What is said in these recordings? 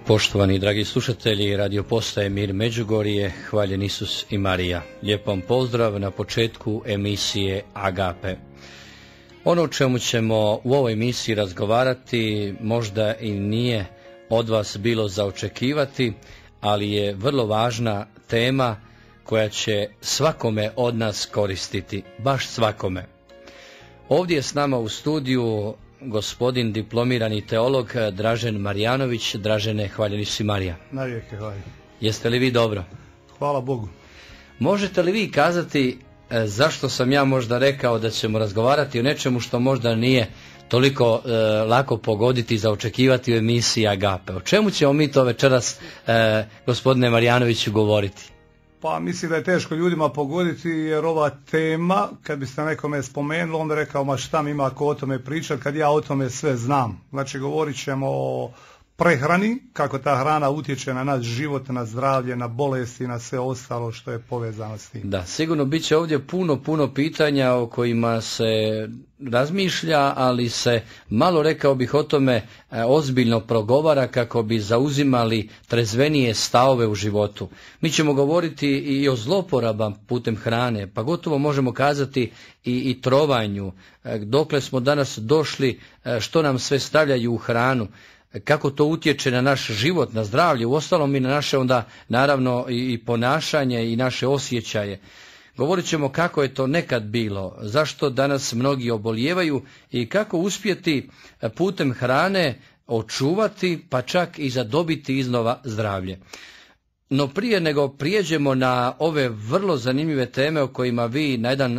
Poštovani dragi slušatelji Radio Postaje Mir Međugorje, hvaljen Isus i Marija. Lijep vam pozdrav na početku emisije Agape. Ono o čemu ćemo u ovoj emisiji razgovarati možda i nije od vas bilo za očekivati, ali je vrlo važna tema koja će svakome od nas koristiti, baš svakome. Ovdje je s nama u studiju gospodin diplomirani teolog Dražen Marjanović. Dražene, hvaljeni si Marija. Navijeke hvala. Jeste li vi dobro? Hvala Bogu. Možete li vi kazati zašto sam ja možda rekao da ćemo razgovarati o nečemu što možda nije toliko lako pogoditi za očekivati u emisiji Agape? O čemu ćemo mi to večeras, gospodine Marjanoviću, govoriti? Pa mislim da je teško ljudima pogoditi, jer ova tema, kad biste nekome spomenuli, onda rekao, ma šta mi ima ko o tome pričati, kad ja o tome sve znam. Znači, govorit ćemo o prehrani, kako ta hrana utječe na naš život, na zdravlje, na bolesti, na sve ostalo što je povezano s tim. Da, sigurno bit će ovdje puno pitanja o kojima se razmišlja, ali se malo, rekao bih, o tome ozbiljno progovara kako bi zauzimali trezvenije stavove u životu. Mi ćemo govoriti i o zloporabama putem hrane, pa gotovo možemo kazati i trovanju, dokle smo danas došli, što nam sve stavljaju u hranu, kako to utječe na naš život, na zdravlje, uostalom i na naše onda naravno i ponašanje i naše osjećaje. Govorit ćemo kako je to nekad bilo, zašto danas mnogi obolijevaju i kako uspjeti putem hrane očuvati pa čak i zadobiti iznova zdravlje. No prije nego prijeđemo na ove vrlo zanimljive teme o kojima vi na jedan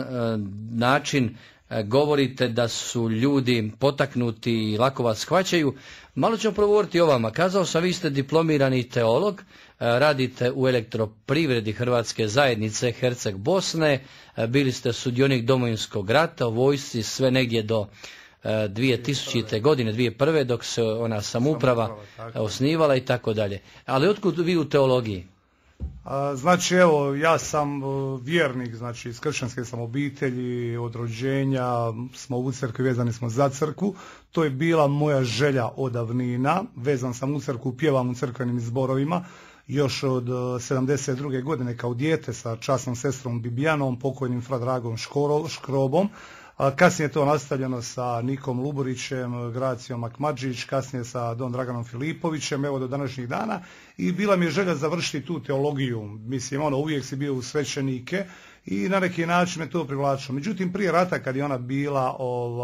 način govorite da su ljudi potaknuti i lako vas shvaćaju, malo ćemo progovoriti o vama. Kazao sam, vi ste diplomirani teolog, radite u elektroprivredi Hrvatske zajednice Herceg Bosne, bili ste sudionik Domovinskog rata, u vojsci sve negdje do 2000. godine, 2001. dok se ona samouprava osnivala i tako dalje. Ali otkud vi u teologiji? Znači, evo, ja sam vjernik, znači iz kršćanske sam obitelji, od rođenja smo u crkvi, vezani smo za crkvu. To je bila moja želja od davnina, vezan sam u crkvu, pjevam u crkvenim zborovima, još od 72. godine kao dijete sa časnom sestrom Bibijanom, pokojnim fra Dragom Škrobom. Kasnije je to nastavljeno sa Nikom Luburićem, Gracijom Akmadžić, kasnije sa Don Draganom Filipovićem, evo do današnjih dana. I bila mi je želja završiti tu teologiju. Mislim, uvijek si bio u svećenike i na neki način me to privlačilo. Međutim, prije rata, kad je ona bila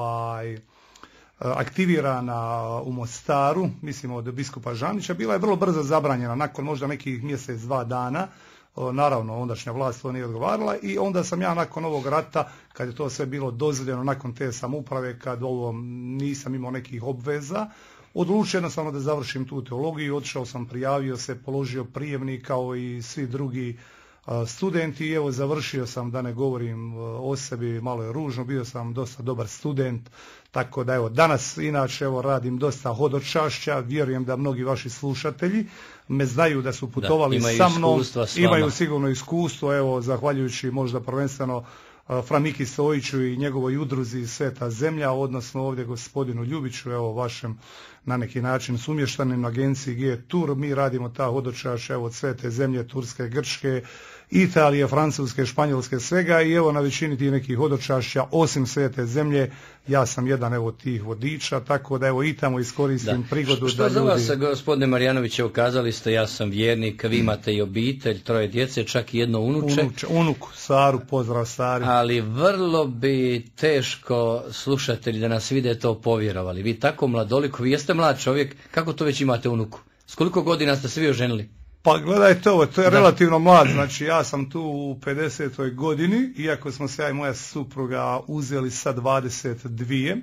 aktivirana u Mostaru, mislim od biskupa Žanića, bila je vrlo brzo zabranjena, nakon možda nekih mjesec, 2 dana. Naravno, ondašnja vlast to nije odgovarala i onda sam ja nakon ovog rata, kad je to sve bilo dozvoljeno, nakon te samouprave, kad nisam imao nekih obveza, odlučio jednostavno da završim tu teologiju, otišao sam, prijavio se, položio prijemnik kao i svi drugi studenti i evo završio sam, da ne govorim o sebi, malo je ružno, bio sam dosta dobar student, tako da evo danas inače evo radim dosta hodočašća, vjerujem da mnogi vaši slušatelji me znaju da su putovali sa mnom, imaju sigurno iskustvo, evo zahvaljujući možda prvenstveno fra Miki Stojiću i njegovoj udruzi Sveta zemlja, odnosno ovdje gospodinu Ljubiću, evo vašem na neki način sumještanim agenciji G Tur, mi radimo ta hodočašća evo od Svete zemlje, Turske, Grčke, Italije, Francuske, Španjolske, svega i evo na većini tih nekih hodočašća, osim Svete zemlje, ja sam jedan evo tih vodiča, tako da evo i tamo iskoristim prigodu što da ljudi... Što za vas, gospodine Marjanović, evo kazali ste, ja sam vjernik, vi imate i obitelj, 3 djece, čak i jedno unuče. Unuku, Saru, pozdrav Sari. Ali vrlo bi teško slušatelji da nas vide to povjerovali. Vi tako mladoliko, vi jeste mlad čovjek, kako to već imate unuku? S koliko godina ste se vi oženili? Pa gledajte ovo, to je relativno mlad, znači ja sam tu u 50. godini, iako smo se ja i moja supruga uzeli sa 22.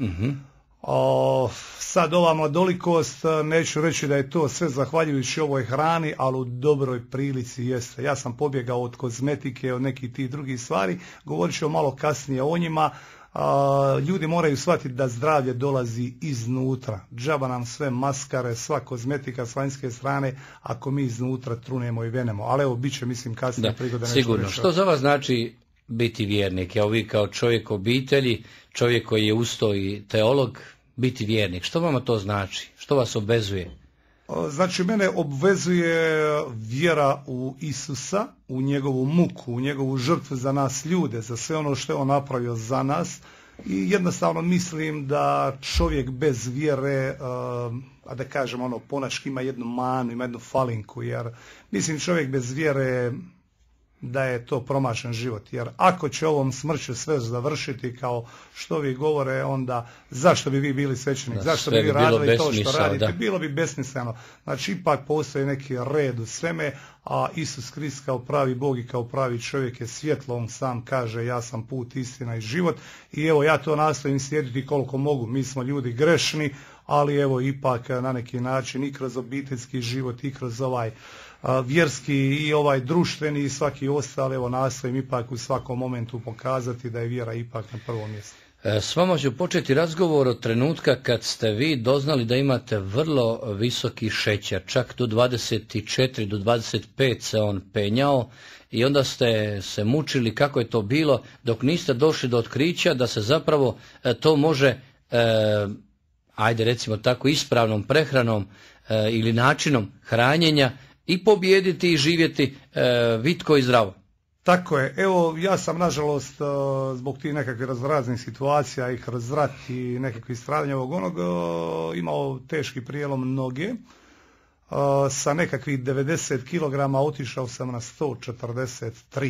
Sad ova mladolikost, neću reći da je to sve zahvaljujući ovoj hrani, ali u dobroj prilici jeste. Ja sam pobjegao od kozmetike, od nekih tih drugih stvari, govorit ću malo kasnije o njima. Ljudi moraju shvatiti da zdravlje dolazi iznutra. Džaba nam sve maskare, sva kozmetika s vanjske strane, ako mi iznutra trunemo i venemo. Ali evo, bit će, mislim, kasnije prigoda nešto sigurno. Što za vas znači biti vjernik? Evo vi kao čovjek obitelji, čovjek koji je uz to i teolog, biti vjernik. Što vama to znači? Što vas obvezuje? Znači, mene obvezuje vjera u Isusa, u njegovu muku, u njegovu žrtvu za nas ljude, za sve ono što je on napravio za nas. I jednostavno mislim da čovjek bez vjere, a da kažem ponački ima jednu manu, ima jednu falinku, jer mislim čovjek bez vjere da je to promašen život. Jer ako će ovom smrću sve završiti kao što vi govore, onda zašto bi vi bili svećenik, zašto bi vi radili to što radite, bilo bi besmisleno. Znači ipak postoji neki red u sveme, a Isus Krist kao pravi Bog i kao pravi čovjek je svjetlo, on sam kaže ja sam put, istina i život i evo ja to nastojim slijediti koliko mogu. Mi smo ljudi grešni, ali evo ipak na neki način i kroz obiteljski život i kroz ovaj vjerski i ovaj društveni i svaki ostali, evo nastojim ipak u svakom momentu pokazati da je vjera ipak na prvom mjestu. S vama ću početi razgovor od trenutka kad ste vi doznali da imate vrlo visoki šećer, čak do 24, do 25 se on penjao i onda ste se mučili kako je to bilo dok niste došli do otkrića da se zapravo to može, ajde recimo tako, ispravnom prehranom ili načinom hranjenja i pobijediti i živjeti vitko i zdravo. Tako je. Evo, ja sam nažalost zbog tih nekakvih raznih situacija i kroz rat i nekakvih stradanja ovog onog imao teški prijelom noge. Sa nekakvih 90 kg otišao sam na 143.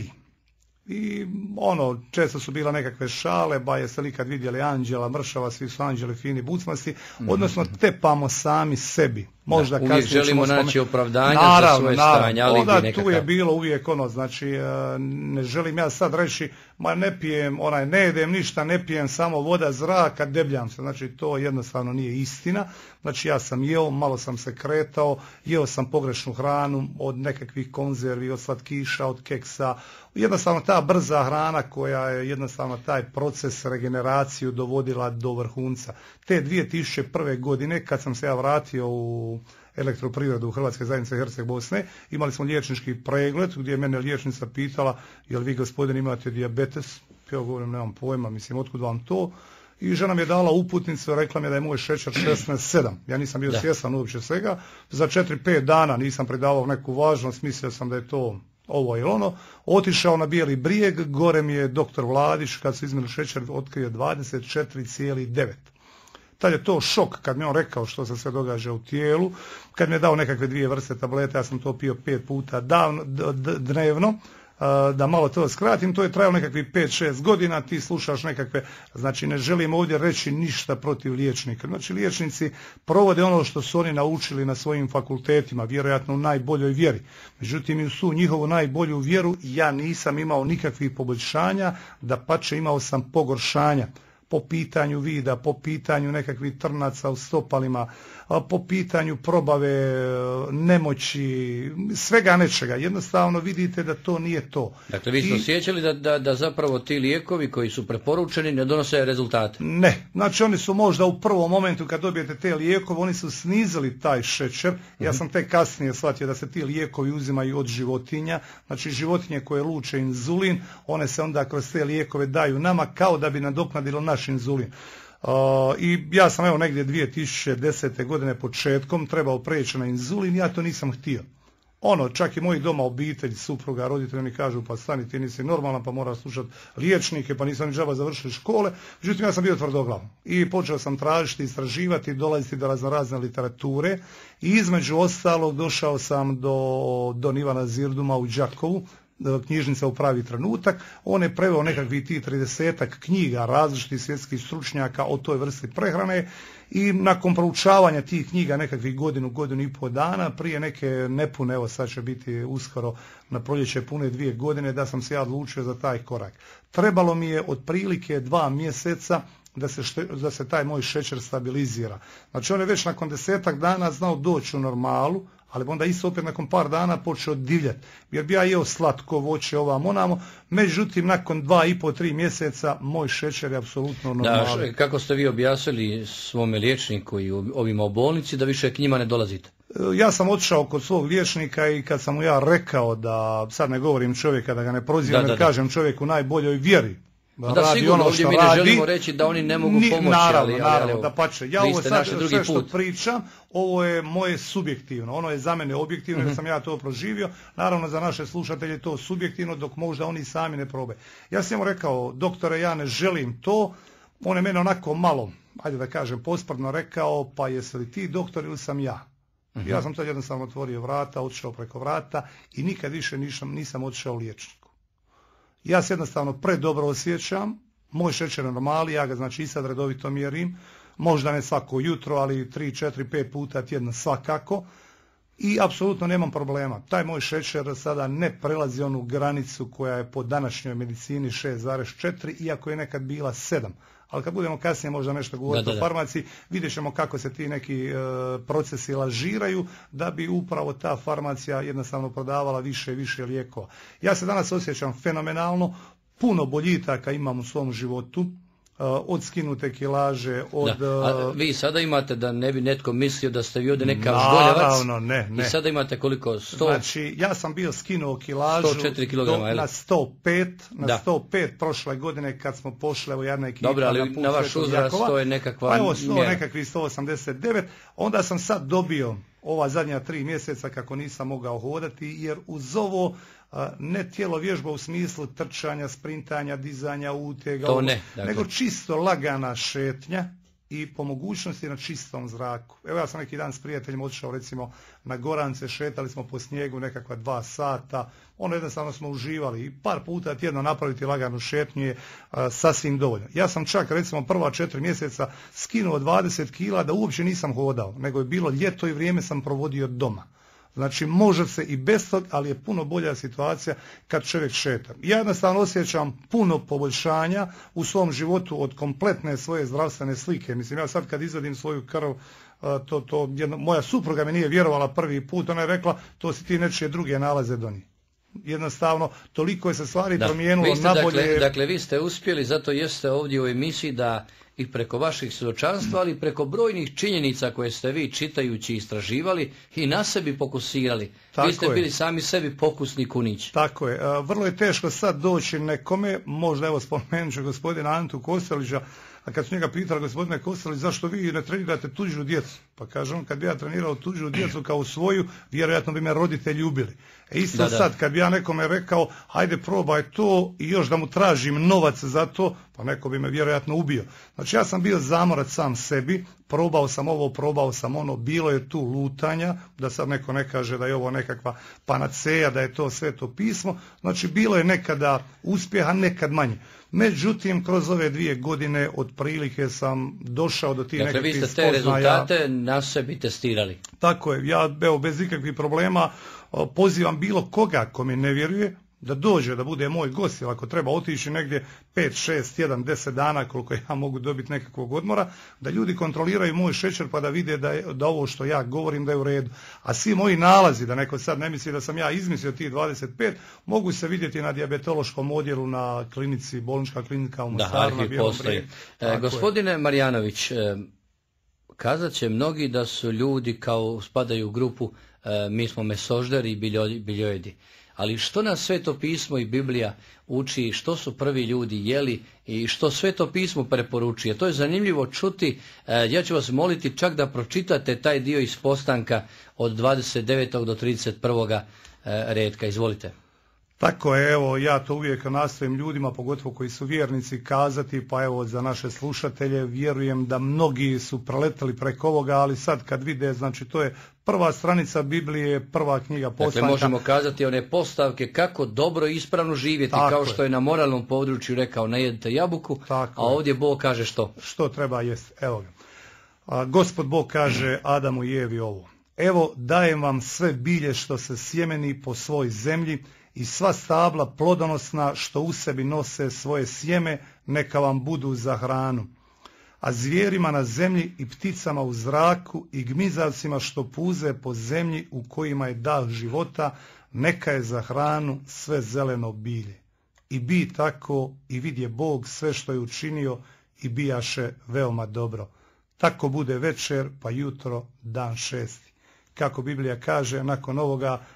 I često su bila nekakve šale, ba jeste li kad vidjeli anđela, mršava, svi su anđeli fini bucmasti, odnosno tepamo sami sebi. Možda uvijek želimo naći opravdanja za svoje stanje, ali onda tu je bilo uvijek znači ne želim ja sad reći, ma ne pijem, ne jedem ništa, ne pijem samo voda, zraka, debljam se, znači to jednostavno nije istina. Znači ja sam jeo, malo sam se kretao, jeo sam pogrešnu hranu od nekakvih konzervi, od slatkiša, od keksa, jednostavno ta brza hrana koja je jednostavno taj proces regeneraciju dovodila do vrhunca. Te 2001. godine kad sam se ja vratio u elektroprivredu Hrvatske zajednice Herceg Bosne, imali smo liječnički pregled gdje je mene liječnica pitala jel vi gospodin imate dijabetes, ja govorim nemam pojma, mislim otkud vam to, i žena mi je dala uputnicu, rekla mi je da je moj šećer 16,7, ja nisam bio svjestan uopće svega, za 4-5 dana nisam pridavao neku važnost, mislio sam da je to ovo ili ono, otišao na Bijeli brijeg, gore mi je doktor Vladić, kad su izmjerili šećer, otkrio 24,9. Tad je to šok kad mi on rekao što se sve događa u tijelu, kad mi je dao nekakve 2 vrste tablete, ja sam to pio 5 puta dnevno, da malo to skratim, to je trajalo nekakvih 5-6 godina, ti slušaš nekakve, znači ne želim ovdje reći ništa protiv liječnika, znači liječnici provode ono što su oni naučili na svojim fakultetima, vjerojatno u najboljoj vjeri, međutim i u su njihovu najbolju vjeru ja nisam imao nikakvih poboljšanja, dapače imao sam pogoršanja. Po pitanju vida, po pitanju nekakvih trnaca u stopalima, po pitanju probave, nemoći, svega nečega. Jednostavno vidite da to nije to. Dakle, vi ste osjećali da zapravo ti lijekovi koji su preporučeni ne donose rezultate? Ne. Znači, oni su možda u prvom momentu kad dobijete te lijekove, oni su snizili taj šećer. Ja sam tek kasnije shvatio da se ti lijekovi uzimaju od životinja. Znači, životinje koje luče inzulin, one se onda kroz te lijekove daju nama kao da bi nadoknadilo naš inzulin. I ja sam evo negdje 2010. godine početkom trebao preći na inzulin, ja to nisam htio. Čak i moji doma obitelj, supruga, roditelji mi kažu pa stani ti nisi normalan pa moraš slušati liječnike pa nisam ni džaba završili škole, međutim ja sam bio tvrdoglav i počeo sam tražiti, istraživati, dolaziti do razne literature i između ostalog došao sam do Ivana Zirduma u Đakovu, knjižnica u pravi trenutak, on je preveo nekakvih tih 30-ak knjiga različitih svjetskih stručnjaka o toj vrsti prehrane i nakon proučavanja tih knjiga nekakvih godinu i pol dana, prije neke nepune, evo sad će biti uskoro na proljeće pune 2 godine, da sam se ja odlučio za taj korak. Trebalo mi je otprilike 2 mjeseca da se taj moj šećer stabilizira. Znači on je već nakon 10-ak dana znao doći u normalu, ali onda isto opet nakon par dana počeo divljati, jer bi ja jeo slatko voće ovamo onamo, međutim nakon 2,5-3 mjeseca moj šećer je apsolutno normalan. Kako ste vi objasnili svome liječniku i ovima u bolnici da više k njima ne dolazite? Ja sam otišao kod svog liječnika i kad sam mu ja rekao da, sad ne govorim čovjeka da ga ne prozivam, kažem čovjeku u najboljoj vjeri, Da, radi sigurno, ono ovdje što mi radi. ne želimo reći da oni ne mogu pomoći, Naravno, da pače. Ja ovo sad sve što put. pričam, ovo je moje subjektivno, ono je za mene objektivno jer sam ja to proživio, naravno za naše slušatelje je to subjektivno dok možda oni sami ne probe. Ja sam mu rekao, doktore, ja ne želim to, on je mene onako malo, ajde da kažem, posprdno rekao, pa jesi li ti doktor ili sam ja? Ja sam tad jednostavno otvorio vrata, otišao preko vrata i nikad više nisam otišao liječniku. Ja se jednostavno predobro osjećam, moj šećer je normali, ja ga znači i sad redovito mjerim, možda ne svako jutro, ali 3, 4, 5 puta tjedno svakako i apsolutno nemam problema. Taj moj šećer sada ne prelazi onu granicu koja je po današnjoj medicini 6,4, iako je nekad bila 7. Ali kad budemo kasnije možda nešto govoriti o farmaciji, vidjet ćemo kako se ti neki procesi lažiraju da bi upravo ta farmacija jednostavno prodavala više i više lijekova. Ja se danas osjećam fenomenalno, puno boljitaka imam u svom životu, od skinute kilaže, od... A vi sada imate, da ne bi netko mislio da ste vi ovdje neka žgoljevac. Naravno, ne. I sada imate koliko? 100? Znači, ja sam bio skinuo kilažu 104 kg, na 105, na 105 prošle godine kad smo pošli, evo jedna ekipa. Dobro, ali na vaš uzrast to je nekakva pa evo, nekakvih 189, onda sam sad dobio ova zadnja 3 mjeseca kako nisam mogao hodati, jer uz ovo ne tijelo vježba u smislu trčanja, sprintanja, dizanja, utega, nego čisto lagana šetnja i po mogućnosti na čistom zraku. Evo ja sam neki dan s prijateljem otišao recimo na Gorance, šetali smo po snijegu nekakva 2 sata, ono jednostavno smo uživali i par puta tjedno napraviti laganu šetnju je sasvim dovoljno. Ja sam čak recimo prva 4 mjeseca skinuo 20 kila da uopće nisam hodao, nego je bilo ljeto i vrijeme sam provodio doma. Znači može se i bez tog, ali je puno bolja situacija kad čovjek šeta. Ja jednostavno osjećam puno poboljšanja u svom životu od kompletne svoje zdravstvene slike. Mislim, ja sad kad izvadim svoju krv, moja supruga mi nije vjerovala prvi put, ona je rekla to si ti nečije druge nalaze donijeli. Jednostavno, toliko je se stvari promijenilo na bolje. Dakle, vi ste uspjeli, zato jeste ovdje u emisiji da i preko vaših svjedočanstva, ali preko brojnih činjenica koje ste vi čitajući istraživali i na sebi fokusirali. Vi ste bili sami sebi pokusni kunić. Tako je. Vrlo je teško sad doći nekome, možda evo spomenut ću gospodina Antu Kostelića, a kad su njega pitali, gospodine Kostelić, zašto vi ne trenirate tuđu djecu? Pa kaže on, kad bi ja trenirao tuđu djecu kao svoju, vjerojatno bi me roditelji ubili. Isto sad, kad bi ja nekome rekao, hajde probaj to i još da mu tražim novac za to, pa neko bi me vjerojatno ubio. Znači ja sam bio zamorac sam sebi, probao sam ovo, probao sam ono, bilo je tu lutanja, da sad neko ne kaže da je ovo nekakva panaceja, da je to Sveto pismo, znači bilo je nekada uspjeha, nekad manje. Međutim, kroz ove 2 godine otprilike sam došao do tih nekakvih spoznaja. Dakle, vi ste te rezultate na sebi testirali. Tako je, ja bez ikakvih problema pozivam bilo koga ko mi ne vjeruje da dođe, da bude moj gost, ili ako treba otići negdje 5, 6, 1, 10 dana koliko ja mogu dobiti nekakvog odmora, da ljudi kontroliraju moj šećer pa da vide da ovo što ja govorim da je u redu. A svi moji nalazi, da neko sad ne misli da sam ja izmislio tih 25, mogu se vidjeti na dijabetološkom odjelu na klinici, bolnička klinika u Mostaru. Da, postoji. Gospodine Marjanović, kazat će mnogi da su ljudi kao spadaju u grupu mi smo mesožderi i biljojedi. Ali što nas Sveto pismo i Biblija uči, što su prvi ljudi jeli i što Sveto pismo preporučuje? To je zanimljivo čuti. Ja ću vas moliti čak da pročitate taj dio iz Postanka od 29. do 31. retka. Izvolite. Tako je, evo, ja to uvijek nastojim ljudima, pogotovo koji su vjernici, kazati, pa evo za naše slušatelje, vjerujem da mnogi su preletali preko ovoga, ali sad kad vide, znači to je prva stranica Biblije, prva knjiga Postanka. Dakle, možemo kazati one postavke kako dobro i ispravno živjeti, kao što je na moralnom području rekao, ne jedite jabuku, a ovdje Bog kaže što? Što treba jest, evo ga. Gospod Bog kaže Adamu i Evi ovo. Evo dajem vam sve bilje što se sjemeni po svoj zemlji, i sva stabla plodonosna što u sebi nose svoje sjeme, neka vam budu za hranu. A zvijerima na zemlji i pticama u zraku i gmizavcima što puze po zemlji u kojima je dah života, neka je za hranu sve zeleno bilje. I bi tako i vidje Bog sve što je učinio i bijaše veoma dobro. Tako bude večer pa jutro dan 6. Kako Biblija kaže, nakon ovoga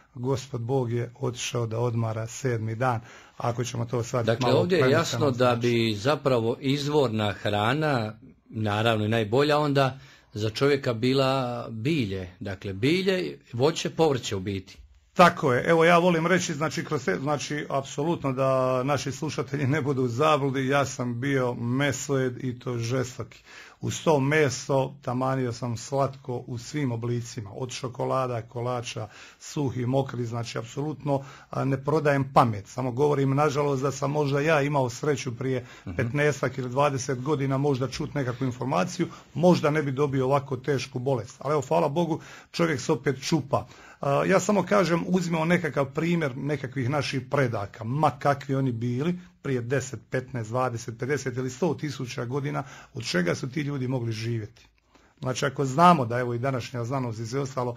Gospod Bog je otišao da odmara 7. dan. Ako ćemo to sad dakle, malo ovdje je jasno da bi zapravo izvorna hrana, naravno i najbolja onda, za čovjeka bila bilje. Dakle, bilje, voće, povrće u biti. Tako je. Evo ja volim reći, znači apsolutno da naši slušatelji ne budu u zabludi, ja sam bio mesojed i to žestoki. Uz to meso tamanio sam slatko u svim oblicima, od šokolada, kolača, suhi, mokri, znači apsolutno ne prodajem pamet, samo govorim nažalost da sam možda ja imao sreću prije 15 ili 20 godina možda čuti nekakvu informaciju, možda ne bi dobio ovako tešku bolest. Ali evo, hvala Bogu, čovjek se opet čupa. Ja samo kažem, uzmemo nekakav primjer nekakvih naših predaka, ma kakvi oni bili, prije 10, 15, 20, 50 ili 100 tisuća godina, od čega su ti ljudi mogli živjeti. Znači, ako znamo da evo i današnja znanost i sve ostalo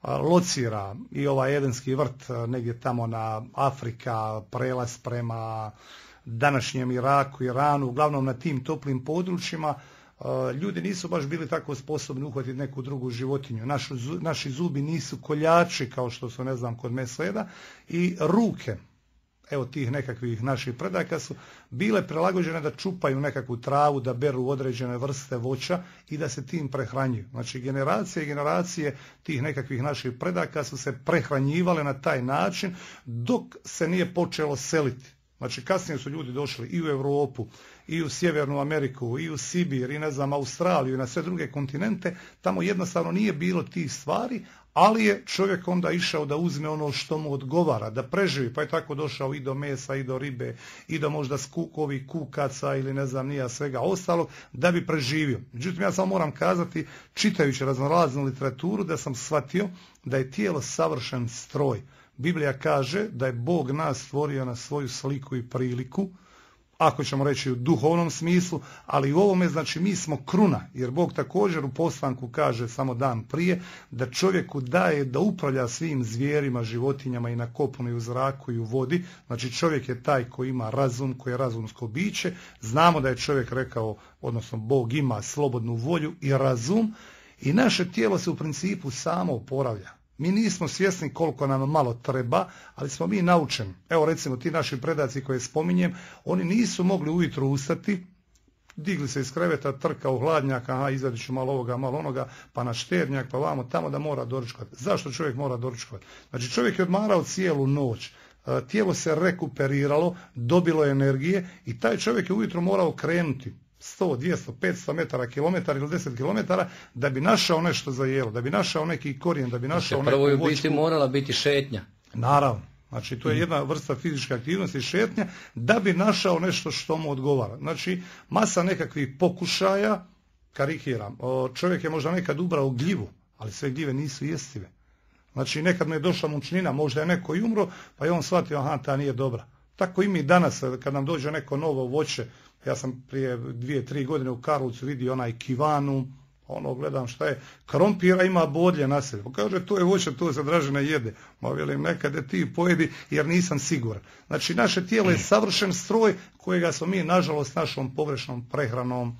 locira i ovaj Edenski vrt negdje tamo na Afrika, prelaz prema današnjem Iraku, Iranu, uglavnom na tim toplim područjima, ljudi nisu baš bili tako sposobni uhvatiti neku drugu životinju. Naši zubi nisu koljači kao što su, ne znam, kod mesojeda, i ruke, evo tih nekakvih naših predaka, su bile prilagođene da čupaju nekakvu travu, da beru određene vrste voća i da se tim prehranjuju. Znači, generacije i generacije tih nekakvih naših predaka su se prehranjivale na taj način dok se nije počelo seliti. Znači, kasnije su ljudi došli i u Europu, i u Sjevernu Ameriku, i u Sibir, i ne znam, Australiju, i na sve druge kontinente. Tamo jednostavno nije bilo tih stvari, ali je čovjek onda išao da uzme ono što mu odgovara, da preživi, pa je tako došao i do mesa, i do ribe, i do možda ovih kukaca ili ne znam nija svega ostalog, da bi preživio. Međutim, ja samo moram kazati, čitajući raznoraznu literaturu, da sam shvatio da je tijelo savršen stroj. Biblija kaže da je Bog nas stvorio na svoju sliku i priliku, ako ćemo reći u duhovnom smislu, ali u ovome, znači, mi smo kruna, jer Bog također u poslanku kaže samo dan prije da čovjeku daje da upravlja svim zvijerima, životinjama i na kopnu i u zraku i u vodi. Znači, čovjek je taj koji ima razum, koji je razumsko biće. Znamo da je čovjek rekao, odnosno Bog ima slobodnu volju i razum, i naše tijelo se u principu samo oporavlja. Mi nismo svjesni koliko nam malo treba, ali smo mi naučeni. Evo, recimo, ti naši predaci koje spominjem, oni nisu mogli ujutro ustati, digli se iz kreveta, trka u hladnjak, aha, izvadit ću malo ovoga, malo onoga, pa na štednjak, pa vamo tamo, da mora doručkovati. Zašto čovjek mora doručkovati? Znači, čovjek je odmarao cijelu noć, tijelo se rekuperiralo, dobilo energije i taj čovjek je ujutro morao krenuti 100, 200, 500 metara, kilometar ili 10 kilometara da bi našao nešto za jelo, da bi našao neki korijen, da bi našao neku voćku. Prvo je biti morala biti šetnja. Naravno. Znači, to je jedna vrsta fizičke aktivnosti, šetnja, da bi našao nešto što mu odgovara. Znači, masa nekakvih pokušaja, karikiram, čovjek je možda nekad ubrao gljivu, ali sve gljive nisu jestive. Znači, nekad mu je došla mučnina, možda je neko i umro, pa je on shvatio, aha, ta nije dobra. Tako i mi danas, kad nam dođe neko novo voće, ja sam prije 2-3 godine u Karlovcu vidio onaj kivanu, gledam šta je, krompira ima bodlje na sebi. Kaže, to je voće, to se Dražena jede. Ma velim, nekada ti pojedi jer nisam siguran. Znači, naše tijelo je savršen stroj kojega smo mi, nažalost, našom pogrešnom prehranom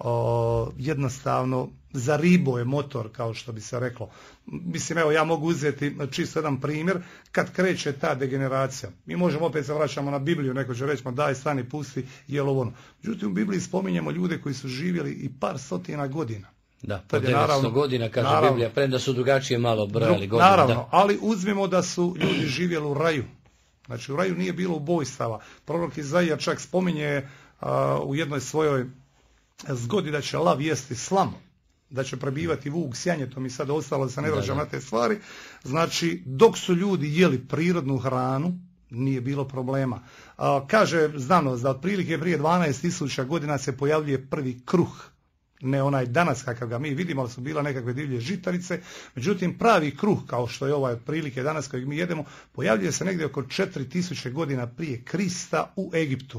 jednostavno zaribo je motor, kao što bi se reklo. Mislim, evo, ja mogu uzeti čisto jedan primjer, kad kreće ta degeneracija. Mi možemo, opet se vraćamo na Bibliju, neko će reći, daj, stani, pusti, jelo ono. Međutim, u Bibliji spominjemo ljude koji su živjeli i par stotina godina. Da, po 900 godina, kaže Biblija, premda su drugačije malo brojali godina. Naravno, da. Ali uzmimo da su ljudi živjeli u raju. Znači, u raju nije bilo ubojstava. Prorok Izaija čak spominje u jednoj svojoj zgodi da će lav jesti slamu, da će prebivati vuk sjanje, to mi sad ostalo da se ne vraćam na te stvari. Znači, dok su ljudi jeli prirodnu hranu, nije bilo problema. Kaže znanost da otprilike prije 12.000 godina se pojavljuje prvi kruh. Ne onaj danas kakav ga mi vidimo, ali su bila nekakve divlje žitarice. Međutim, pravi kruh, kao što je ovaj otprilike danas kojeg mi jedemo, pojavljuje se negdje oko 4.000 godina prije Krista u Egiptu.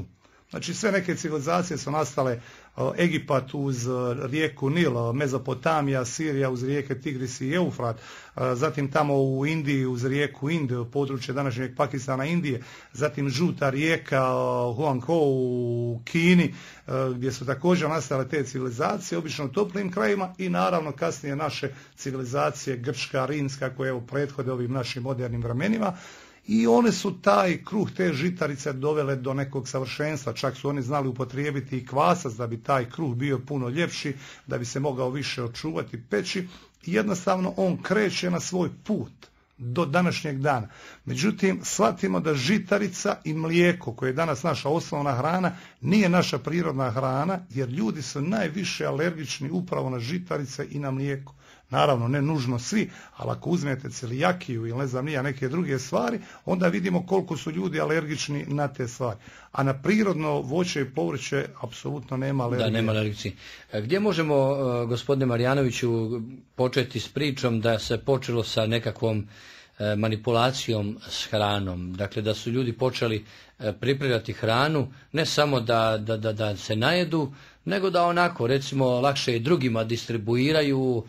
Znači sve neke civilizacije su nastale, Egipat uz rijeku Nil, Mezopotamija, Sirija uz rijeke Tigris i Eufrat, zatim tamo u Indiji uz rijeku Ind, područje današnjeg Pakistana, Indije, zatim žuta rijeka Huanghe u Kini, gdje su također nastale te civilizacije, obično u toplim krajima, i naravno kasnije naše civilizacije, grčka, rimska, koje evo prethode ovim našim modernim vremenima. I one su taj kruh, te žitarice dovele do nekog savršenstva, čak su oni znali upotrijebiti i kvasac da bi taj kruh bio puno ljepši, da bi se mogao više očuvati, peći, i jednostavno on kreće na svoj put do današnjeg dana. Međutim, shvatimo da žitarica i mlijeko, koje je danas naša osnovna hrana, nije naša prirodna hrana, jer ljudi su najviše alergični upravo na žitarice i na mlijeko. Naravno, ne nužno svi, ali ako uzmete celijakiju ili ne znam nija neke druge stvari, onda vidimo koliko su ljudi alergični na te stvari. A na prirodno voće i povrće apsolutno nema alergije. Da, nema alergije. Gdje možemo, gospodine Marjanoviću, početi s pričom da se počelo sa nekakvom manipulacijom s hranom? Dakle, da su ljudi počeli pripremati hranu, ne samo da se najedu, nego da onako, recimo, lakše i drugima distribuiraju,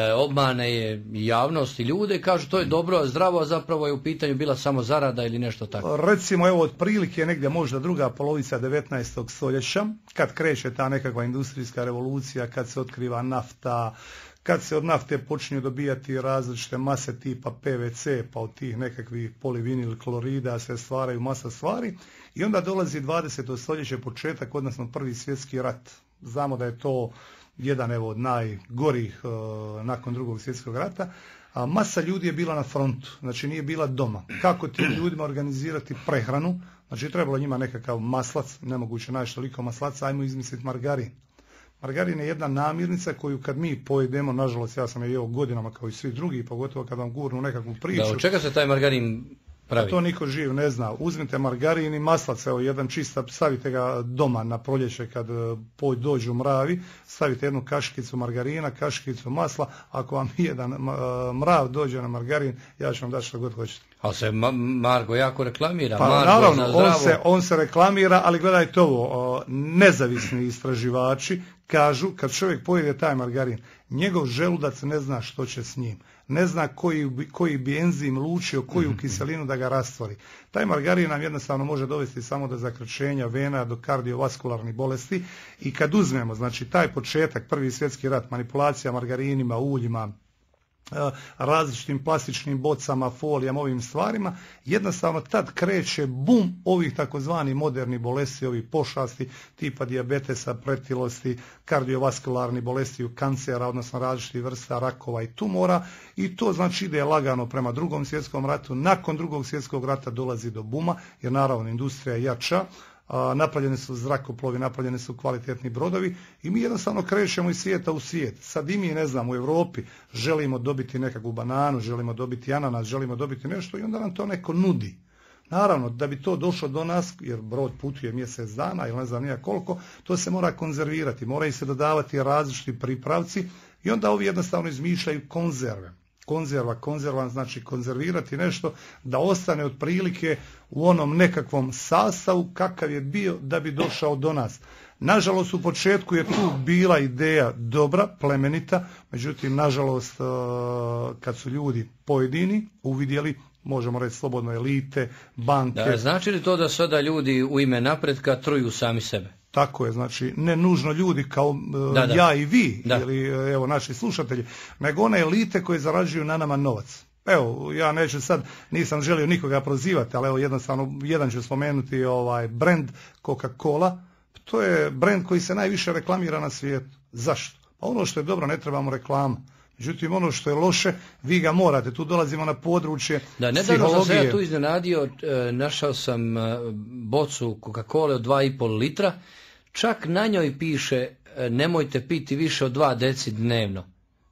obmane javnost i ljude, kažu to je dobro, zdravo, a zapravo je u pitanju bila samo zarada ili nešto tako. Recimo, evo, otprilike negdje možda druga polovica 19. stoljeća, kad kreće ta nekakva industrijska revolucija, kad se otkriva nafta, kad se od nafte počinju dobijati različite mase tipa PVC, pa od tih nekakvih polivinil klorida se stvaraju masa stvari, i onda dolazi 20. stoljeće, početak, odnosno Prvi svjetski rat. Znamo da je to jedan od najgorih nakon Drugog svjetskog rata, a masa ljudi je bila na frontu, znači nije bila doma. Kako tim ljudima organizirati prehranu? Znači trebalo njima nekakav maslac, nemoguće naći toliko maslaca, ajmo izmisliti margarin. Margarin je jedna namirnica koju kad mi pojedemo, nažalost ja sam je jeo godinama kao i svi drugi, pogotovo kad vam gurnu nekakvu priču. Da, od čega se taj margarin pravi? To niko živ ne zna. Uzmite margarin i maslac, evo jedan čista, stavite ga doma na proljeće kad dođu mravi, stavite jednu kaškicu margarina, kaškicu masla, ako vam jedan mrav dođe na margarin, ja ću vam dati što god hoćete. Ali se Margo jako reklamira. Pa Margo, naravno, on se reklamira, ali gledajte ovo, nezavisni istraživači kažu, kad čovjek pojede taj margarin, njegov želudac ne zna što će s njim. Ne zna koji bi enzim lučio, koju kiselinu da ga rastvori. Taj margarin nam jednostavno može dovesti samo do zakrčenja vena, do kardiovaskularnih bolesti, i kad uzmemo, znači, taj početak, Prvi svjetski rat, manipulacija margarinima, uljima, različitim plastičnim bocama, folijama, ovim stvarima, jednostavno tad kreće bum ovih takozvani modernih bolesti, ovih pošasti tipa dijabetesa, pretilosti, kardiovaskularnih bolesti, kancera, odnosno različitih vrsta rakova i tumora, i to znači ide lagano prema Drugom svjetskom ratu. Nakon Drugog svjetskog rata dolazi do buma, jer naravno industrija jača, napravljeni su zrakoplovi, napravljeni su kvalitetni brodovi, i mi jednostavno krećemo iz svijeta u svijet. Sad i mi, ne znam, u Europi želimo dobiti nekakvu bananu, želimo dobiti ananas, želimo dobiti nešto, i onda nam to neko nudi. Naravno, da bi to došlo do nas, jer brod putuje mjesec dana ili ne znam nija koliko, to se mora konzervirati, moraju se dodavati različiti pripravci, i onda ovi jednostavno izmišljaju konzerve. Konzervan znači konzervirati nešto da ostane otprilike u onom nekakvom sastavu kakav je bio da bi došao do nas. Nažalost, u početku je tu bila ideja dobra, plemenita, međutim, nažalost, kad su ljudi pojedini uvidjeli, možemo reći slobodno elite, banke... Da, znači li to da sada ljudi u ime napretka truju sami sebe? Tako je, znači ne nužno ljudi kao ja i vi, ili evo naši slušatelji, nego one elite koje zarađuju na nama novac. Evo, ja neću sad, nisam želio nikoga prozivati, ali evo jednostavno jedan ću spomenuti brand Coca-Cola. To je brand koji se najviše reklamira na svijetu. Zašto? Pa ono što je dobro ne trebamo reklamu. Međutim, ono što je loše, vi ga morate. Tu dolazimo na područje psihologije. Nedavno sam se ja tu iznenadio, našao sam bocu Coca-Cola od 2,5 litra, čak na njoj piše nemojte piti više od 2 deci dnevno.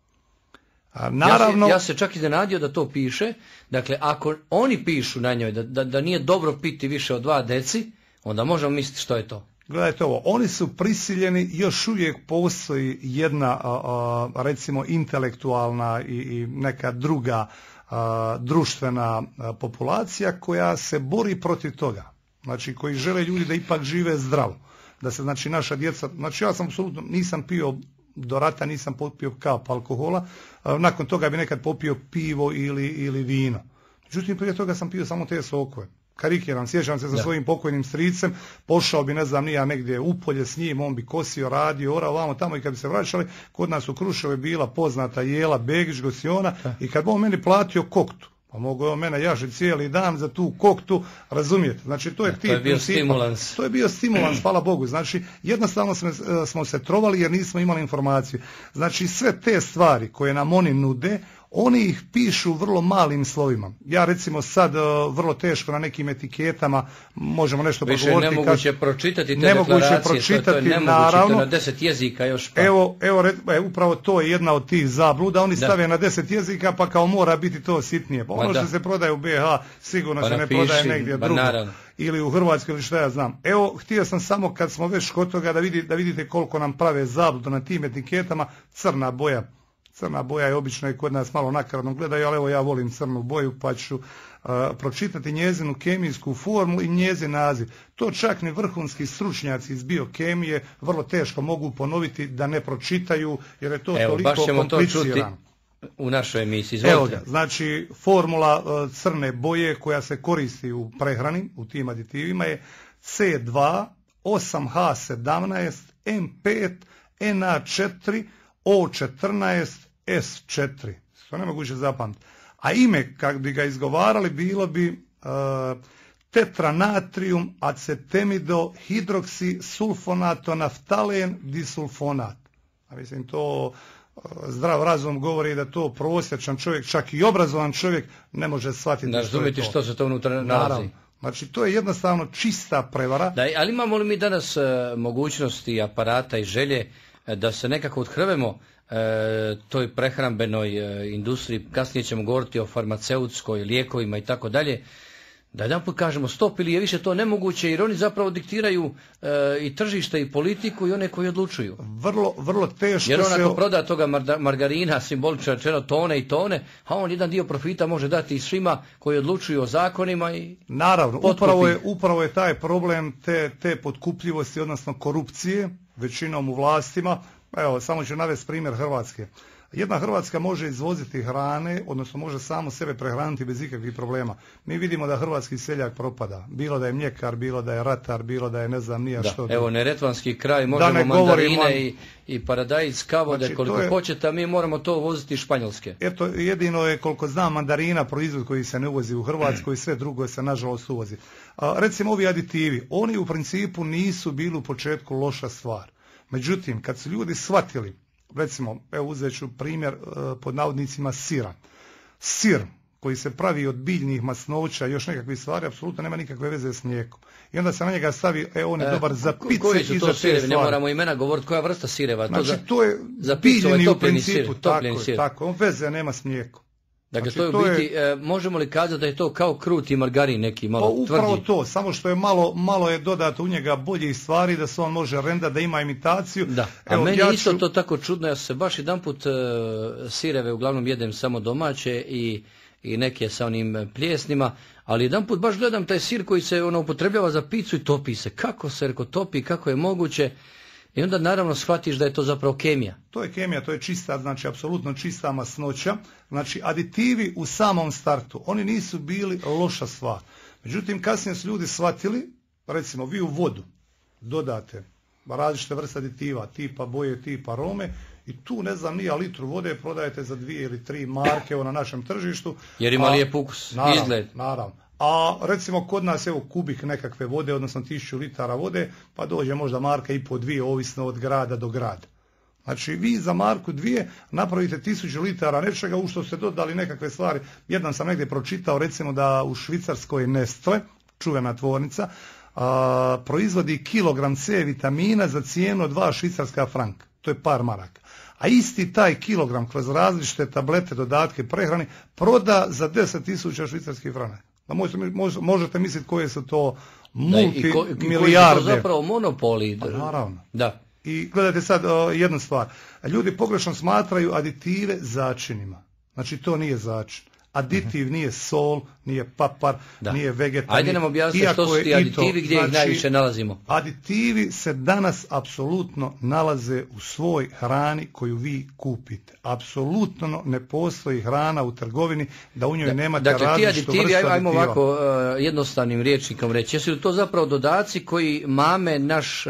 Naravno, ja se čak iznenadio da to piše. Dakle, ako oni pišu na njoj da nije dobro piti više od 2 deci, onda možemo misliti što je to. Gledajte ovo, oni su prisiljeni, još uvijek postoji jedna, recimo, intelektualna i neka druga društvena populacija koja se bori protiv toga. znači koji žele ljudi da ipak žive zdravo, da se znači naša djeca, znači ja sam apsolutno nisam pio do rata, nisam popio kap alkohola, nakon toga bi nekad popio pivo ili vino. Međutim, prije toga sam pio samo te sokove. Karikiram, sjećam se sa svojim pokojnim stricem, pošao bi, ne znam, ni ja negdje u polje s njim, on bi kosio, radio, orao, vamo tamo i kad bi se vraćali, kod nas u Kruševoj bila poznata jela, Begić, Gosiona i kad bi on meni platio koktu, pa mogu on mene jašiti cijeli dan za tu koktu, razumijete? Znači, to je bio stimulans. To je bio stimulans, hvala Bogu. Znači, jednostavno smo se trovali jer nismo imali informaciju. Znači, sve te stvari koje nam oni nude, oni ih pišu vrlo malim slovima. Ja recimo sad vrlo teško na nekim etiketama možemo nešto progovoriti. Više nemoguće pročitati te deklaracije, to je nemoguće, naravno, to na 10 jezika još pa. Evo, upravo to je jedna od tih zabluda, oni stave na 10 jezika pa kao mora biti to sitnije. Pa ono što se prodaje u BiH sigurno se ne prodaje negdje drugo. Ili u Hrvatskoj ili što ja znam. Evo, htio sam samo kad smo već kod toga da vidite koliko nam prave zabludu na tim etiketama, crna boja. Crna boja je obično i kod nas malo nakaradno gledaju, ali evo ja volim crnu boju pa ću pročitati njezinu kemijsku formulu i njezin naziv. To čak ni vrhunski stručnjaci iz biokemije vrlo teško mogu ponoviti da ne pročitaju jer je to toliko komplicirano. U našoj emisiji, evo ga, znači formula crne boje koja se koristi u prehrani, u tim aditivima je C2, 8H17, M5, Na4, O14, S4. To ne moguće zapamtiti. A ime, kako bi ga izgovarali, bilo bi tetranatrium acetemido hidroksisulfonato naftalen disulfonat. A mislim, to zdrav razum govori da to prosječan čovjek, čak i obrazovan čovjek, ne može shvatiti što se to unutra nalazi. Znači, to je jednostavno čista prevara. Da, ali imamo li mi danas mogućnosti, aparata i želje da se nekako odhrvemo toj prehrambenoj industriji, kasnije ćemo govoriti o farmaceutskoj, lijekovima i tako dalje, da jedanput kažemo stop ili je više to nemoguće jer oni zapravo diktiraju i tržište i politiku i one koji odlučuju. Vrlo teško. Jer on ako proda toga margarina, simbolično rečeno tone i tone, a on jedan dio profita može dati i svima koji odlučuju o zakonima i naravno, upravo je taj problem te potkupljivosti, odnosno korupcije, većinom u vlastima. Evo, samo ću navesti primjer Hrvatske. Jedna Hrvatska može izvoziti hrane, odnosno može samo sebe prehraniti bez ikakvih problema. Mi vidimo da hrvatski seljak propada. Bilo da je mljekar, bilo da je ratar, bilo da je ne znam nija što. Evo, neretvanski kraj, možemo mandarine i paradajz, kavode, znači, koliko hoćete, a mi moramo to uvoziti iz Španjolske. Eto, jedino je, koliko znam, mandarina proizvod koji se ne uvozi u Hrvatskoj i sve drugo se nažalost uvozi. Recimo, ovi aditivi, oni u principu nisu bili u početku loša stvar. Međutim, kad su ljudi shvatili, recimo, evo uzet ću primjer pod navodnicima sira. Sir koji se pravi od biljnih masnoća i još nekakvih stvari, apsolutno nema nikakve veze s mlijekom. I onda se na njega stavi, on je dobar za pice i za te stvari. Ne moramo imena govoriti koja vrsta sireva. Znači, to je biljni u principu, tako, on veze nema s mlijekom. Dakle, znači, to je u biti, možemo li kazati da je to kao kruti margarin neki malo tvrdi? Upravo to, samo što je malo je dodato u njega boljih stvari, da se on može rendati, da ima imitaciju. Da, a meni isto to tako čudno, ja se baš jedanput sireve uglavnom jedem samo domaće i neke sa onim pljesnima, ali jedanput baš gledam taj sir koji se upotrebljava za picu i topi se. Kako se topi, kako je moguće? I onda naravno shvatiš da je to zapravo kemija. To je kemija, to je čista, znači apsolutno čista masnoća. Znači aditivi u samom startu, oni nisu bili loša stvar. Međutim, kasnije su ljudi shvatili, recimo vi u vodu dodate različite vrste aditiva, tipa boje, tipa arome, i tu ne znam nija litru vode prodajete za 2 ili 3 marke na našem tržištu. Jer ima lijep ukus, izgled. Naravno. A recimo kod nas evo kubik nekakve vode, odnosno 1000 litara vode, pa dođe možda marka i po 2, ovisno od grada do grada. Znači vi za marku 2 napravite 1000 litara nečega u što ste dodali nekakve stvari. Jednom sam negdje pročitao recimo da u Švicarskoj Nestle, čuvena tvornica, proizvodi kilogram C vitamina za cijenu 2 švicarska franka. To je par maraka. A isti taj kilogram kroz različite tablete, dodatke, prehrani proda za 10.000 švicarskih franaka. Možete misliti koje su to multimilijarde. Koji su to zapravo monopoli. Pa, naravno. Da. I gledajte sad jednu stvar. Ljudi pogrešno smatraju aditive začinima. Znači to nije začin. Aditiv nije sol, nije papar, nije vegetan. Ajde nam objasniti što su ti aditivi, gdje ih najviše nalazimo. Aditivi se danas apsolutno nalaze u svoj hrani koju vi kupite. Apsolutno ne postoji hrana u trgovini da u njoj nemate različitu vrstu aditiva. Dakle, ti aditivi, ajmo ovako jednostavnim rječnikom reći, jesu li to zapravo dodaci koji mame naš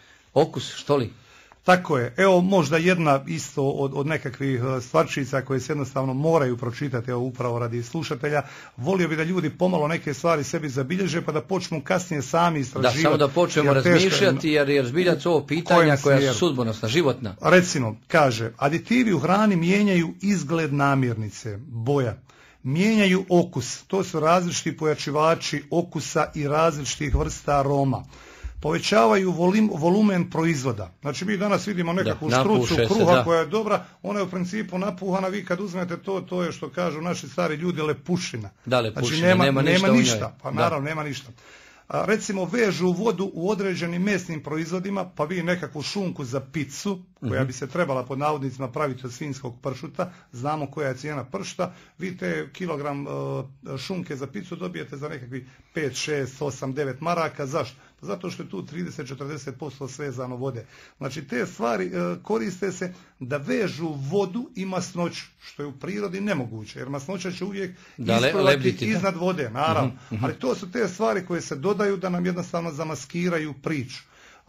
okus, što li? Tako je. Evo možda jedna isto od nekakvih stvarčica koje se jednostavno moraju pročitati, evo upravo radi slušatelja. Volio bi da ljudi pomalo neke stvari sebi zabilježe pa da počnu kasnije sami istraživati. Da, samo da počnemo razmišljati jer zbilja su ovo pitanja koja su sudbonosna, životna. Recimo, kaže, aditivi u hrani mijenjaju izgled namirnice, boja. Mijenjaju okus, to su različiti pojačivači okusa i različitih vrsta aroma. Povećavaju volumen proizvoda. Znači mi danas vidimo nekakvu štrucu kruha koja je dobra, ona je u principu napuhana, vi kad uzmete to je što kažu naši stari ljudi lepušina. Da, lepušina, znači nema ništa, pa naravno nema ništa. Recimo vežu vodu u određenim mesnim proizvodima, pa vi nekakvu šunku za picu, koja bi se trebala pod navodnicima praviti od svinjskog pršuta, znamo koja je cijena pršuta, vi te kilogram šunke za picu dobijete za nekakvih 5, 6, 8, 9 maraka. Zašto? Zato što je tu 30-40% svezano vode. Znači te stvari koriste se da vežu vodu i masnoću, što je u prirodi nemoguće, jer masnoća će uvijek isplivati iznad vode, naravno. Ali to su te stvari koje se dodaju da nam jednostavno zamaskiraju priču.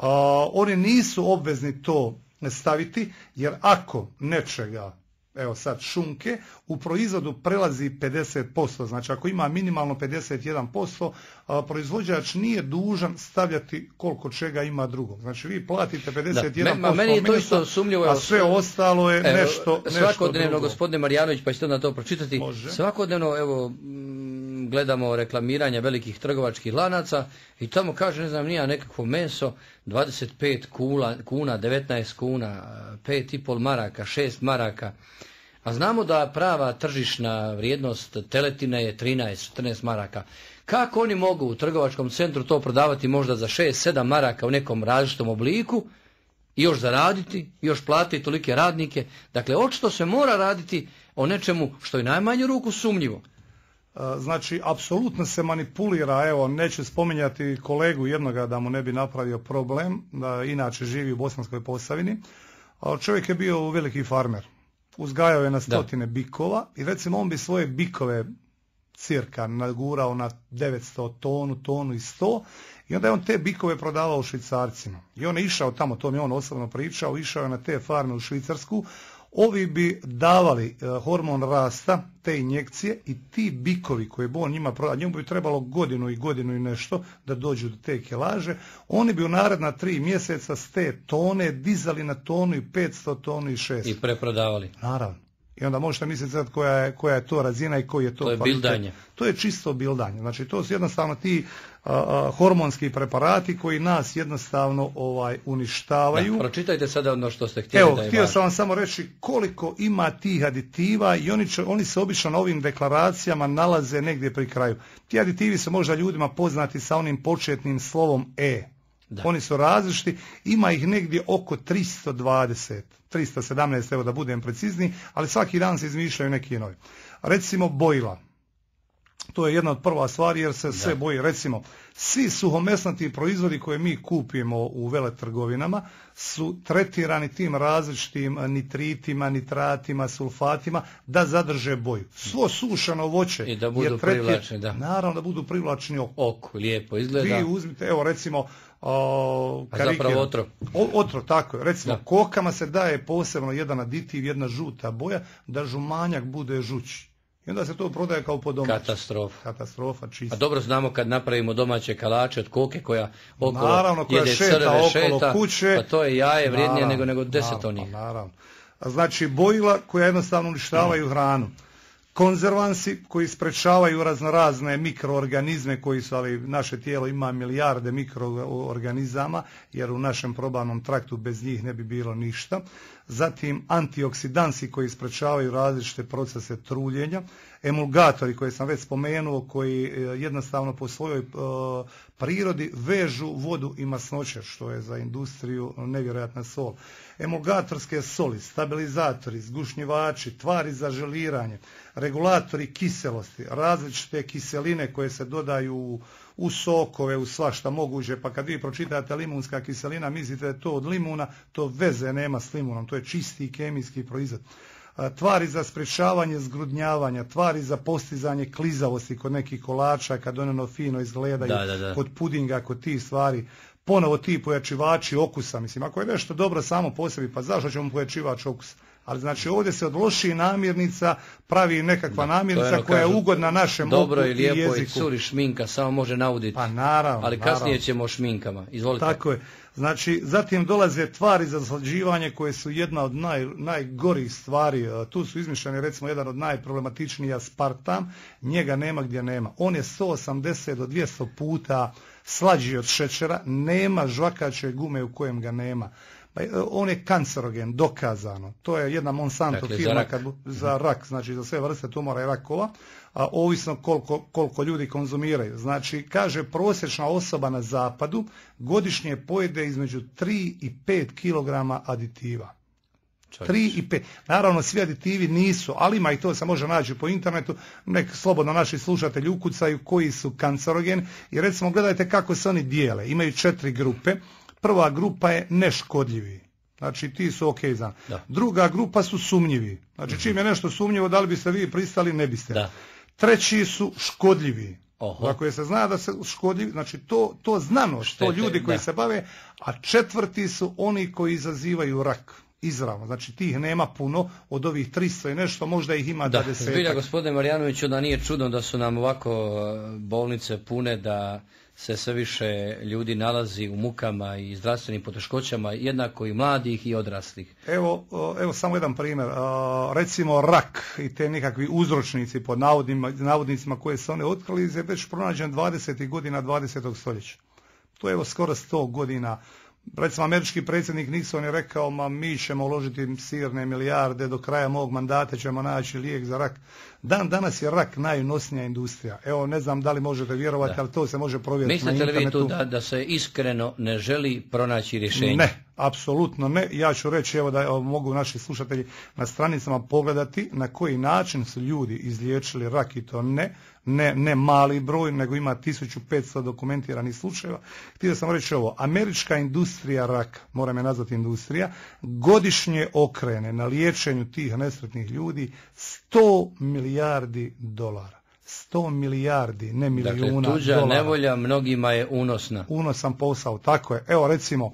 Oni nisu obvezni to staviti, jer ako nečega, evo sad šunke, u proizvodu prelazi 50%, znači ako ima minimalno 51%, proizvođač nije dužan stavljati koliko čega ima drugog. Znači vi platite 51% meni je to isto sumnjivo, a sve ostalo je nešto svakodnevno drugo. Gospodine Marjanović, pa ćete onda to pročitati. Može. Svakodnevno, evo, gledamo reklamiranje velikih trgovačkih lanaca i tamo kaže, ne znam, nije nekakvo meso 25 kuna, 19 kuna, 5,5 maraka, 6 maraka. A znamo da prava tržišna vrijednost teletine je 13-14 maraka. Kako oni mogu u trgovačkom centru to prodavati možda za 6-7 maraka u nekom različitom obliku i još zaraditi, još platiti tolike radnike? Dakle, očito se mora raditi o nečemu što je najmanju ruku sumnjivo. Znači, apsolutno se manipulira, evo, neću spominjati kolegu jednoga da mu ne bi napravio problem, da inače živi u Bosanskoj Posavini, ali čovjek je bio veliki farmer. Uzgajao je na stotine bikova i recimo on bi svoje bikove cirka nagurao na 900 tonu i 100 i onda je on te bikove prodavao Švicarcima. I on je išao tamo, to mi je on osobno pričao, išao je na te farme u Švicarsku, ovi bi davali hormon rasta, te injekcije i ti bikovi koje bi on njima prodao, njemu bi trebalo godinu i nešto da dođu do te kilaže, oni bi u naredna 3 mjeseca s te tone dizali na tonu i 500, tonu i 600. I preprodavali. Naravno. I onda možete misliti sad koja je to razina i koji je to kvalitet. To je bildanje. To je čisto bildanje. Znači to su jednostavno ti hormonski preparati koji nas jednostavno uništavaju. Da, pročitajte sada ono što ste htjeli. Evo, htio sam vam samo reći koliko ima tih aditiva i oni se obično na ovim deklaracijama nalaze negdje pri kraju. Ti aditivi su možda ljudima poznati sa onim početnim slovom E. Da. Oni su različiti, ima ih negdje oko 320, 317, evo da budem precizniji, ali svaki dan se izmišljaju neki novi. Recimo bojila. To je jedna od prva stvari jer se sve boji. Recimo, svi suhomesnati proizvodi koje mi kupimo u veletrgovinama su tretirani tim različitim nitritima, nitratima, sulfatima da zadrže boju. Svo sušano voće i da budu privlačni, da. Naravno da budu privlačni oku. Lijepo izgleda. Vi uzmite, evo recimo, zapravo otrov. Otrov, tako je. Recimo, kokama se daje posebno jedan aditiv, jedna žuta boja, da žumanjak bude žući. I onda se to prodaje kao po domaći. Katastrofa, čisto. A dobro znamo kad napravimo domaće kalače od koke koja okolo naravno, koja jede šeta, kuće. Pa to je jaje vrijednije nego 10 onih. Naravno. Znači bojila koja jednostavno uništavaju hranu. Konzervansi koji sprečavaju raznorazne mikroorganizme koji su, ali naše tijelo ima milijarde mikroorganizama jer u našem probavnom traktu bez njih ne bi bilo ništa. zatim antioksidansi koji sprečavaju različite procese truljenja, emulgatori koje sam već spomenuo koji jednostavno po svojoj prirodi vežu vodu i masnoće, što je za industriju nevjerojatna sol. Emulgatorske soli, stabilizatori, zgušnjivači, tvari za želiranje, regulatori kiselosti, različite kiseline koje se dodaju u sokove, u svašta moguće, pa kad vi pročitate limunska kiselina, mislite da je to od limuna, to veze nema s limunom, to je čisti kemijski proizvod. Tvari za sprječavanje zgrudnjavanja, tvari za postizanje klizavosti kod nekih kolača, kad ono fino izgledaju, kod pudinga, kod tih stvari. Ponovo ti pojačivači okusa, mislim, ako je nešto dobro samo po sebi, pa zašto ćemo pojačivač okusa? Ali znači ovdje se od loših namirnica pravi nekakva namirnica koja je ugodna našem oku i jeziku. Dobro i lijepo i curi šminka, samo može nauditi. Pa naravno. Ali kasnije ćemo o šminkama. Izvolite. Tako je. Znači, zatim dolaze tvari za zaslađivanje koje su jedna od najgorih stvari. Tu su izmišljeni recimo jedan od najproblematičnijih aspartam. Njega nema gdje nema. On je 180 do 200 puta slađi od šećera. Nema žvakaće gume u kojem ga nema. On je kancerogen, dokazano. To je jedna Monsanto firma za rak, znači za sve vrste tumora i rakova, a ovisno koliko ljudi konzumiraju. Znači, kaže, prosječna osoba na zapadu godišnje pojede između 3 i 5 kilograma aditiva. 3 i 5. Naravno, svi aditivi nisu, ali ima i to se može naći po internetu, nek slobodno naši slušatelji ukucaju koji su kancerogeni i recimo gledajte kako se oni dijele. Imaju 4 grupe. Prva grupa je neškodljivi, znači ti su ok za. Druga grupa su sumnjivi, znači čim je nešto sumnjivo, da li biste vi pristali, ne biste. Treći su škodljivi, ako se zna da se škodljivi, znači to znanost, to ljudi koji se bave, a četvrti su oni koji izazivaju rak. Izravno, znači tih nema puno, od ovih 300 i nešto, možda ih ima 20. Zbilja, gospodine Marjanoviću, da nije čudno da su nam ovako bolnice pune, da se sve više ljudi nalazi u mukama i zdravstvenim poteškoćama, jednako i mladih i odraslih. Evo samo jedan primjer. Recimo rak i te nekakvi uzročnici pod navodnicima koje su one otkrili je već pronađen 20. godina 20. stoljeća. To je evo skoro 100 godina. Recimo, američki predsjednik Nixon je rekao, mi ćemo uložiti silne milijarde, do kraja mog mandata ćemo naći lijek za rak. Danas je rak najunosnija industrija. Evo, ne znam da li možete vjerovati, ali to se može provjeriti na internetu. Mislite li vi tu da se iskreno ne želi pronaći rješenje? Ne, apsolutno ne. Ja ću reći, evo da mogu naši slušatelji na stranicama pogledati na koji način su ljudi izliječili rak i to ne mali broj, nego ima 1500 dokumentiranih slučajeva. Htio sam reći ovo, američka industrija raka, moram je nazvati industrija, godišnje okrene na liječenju tih nesretnih ljudi $100 milijardi. 100 milijardi, ne milijuna. Dakle, tuđa nevolja mnogima je unosna. Unosan posao, tako je. Evo recimo,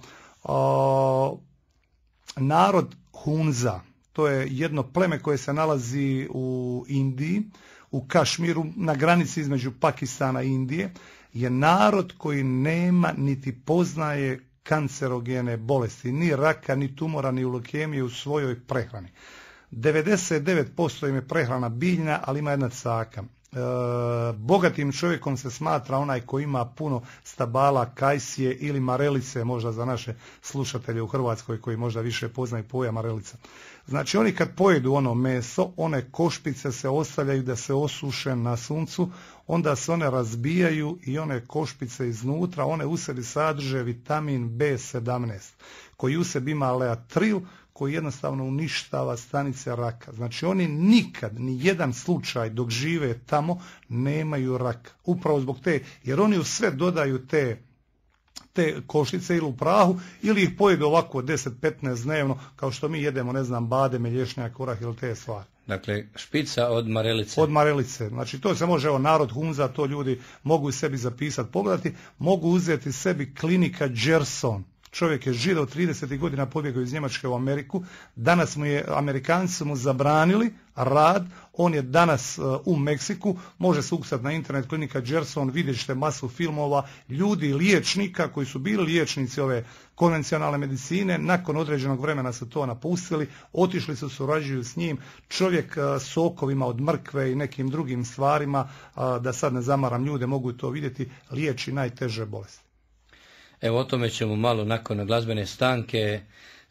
narod Hunza, to je jedno pleme koje se nalazi u Indiji, u Kašmiru, na granici između Pakistana i Indije, je narod koji nema niti poznaje kancerogene bolesti, ni raka, ni tumora, ni leukemije u svojoj prehrani. 99% im je prehrana biljna, ali ima jedna caka. Bogatim čovjekom se smatra onaj koji ima puno stabala, kajsije ili marelice, možda za naše slušatelje u Hrvatskoj koji možda više poznaju pojam marelica. Znači oni kad pojedu ono meso, one košpice se ostavljaju da se osuše na suncu, onda se one razbijaju i one košpice iznutra, one u sebi sadrže vitamin B17 koji u sebi ima leatril koji jednostavno uništava stanice raka. Znači oni nikad, ni jedan slučaj dok žive tamo nemaju raka. Upravo zbog jer oni u sve dodaju te koštice ili u prahu ili ih pojedu ovako 10-15 dnevno kao što mi jedemo, ne znam, bademe, lješnjak, orah ili te stvari. Dakle, špica od marelice. Od marelice. Znači to se može, evo narod Hunza, to ljudi mogu sebi zapisati, pogledati, mogu uzeti sebi klinika Gerson. Čovjek je židov 30. godina, pobjegao iz Njemačke u Ameriku, danas Amerikanci su mu zabranili rad, on je danas u Meksiku, može se ukucati na internet klinika Gerson, vidjet ćete masu filmova, ljudi, liječnika koji su bili liječnici ove konvencionalne medicine, nakon određenog vremena su to napustili, otišli su, surađuju s njim, čovjek sokovima od mrkve i nekim drugim stvarima, da sad ne zamaram ljude, mogu to vidjeti, liječi najteže bolesti. Evo o tome ćemo malo nakon glazbene stanke.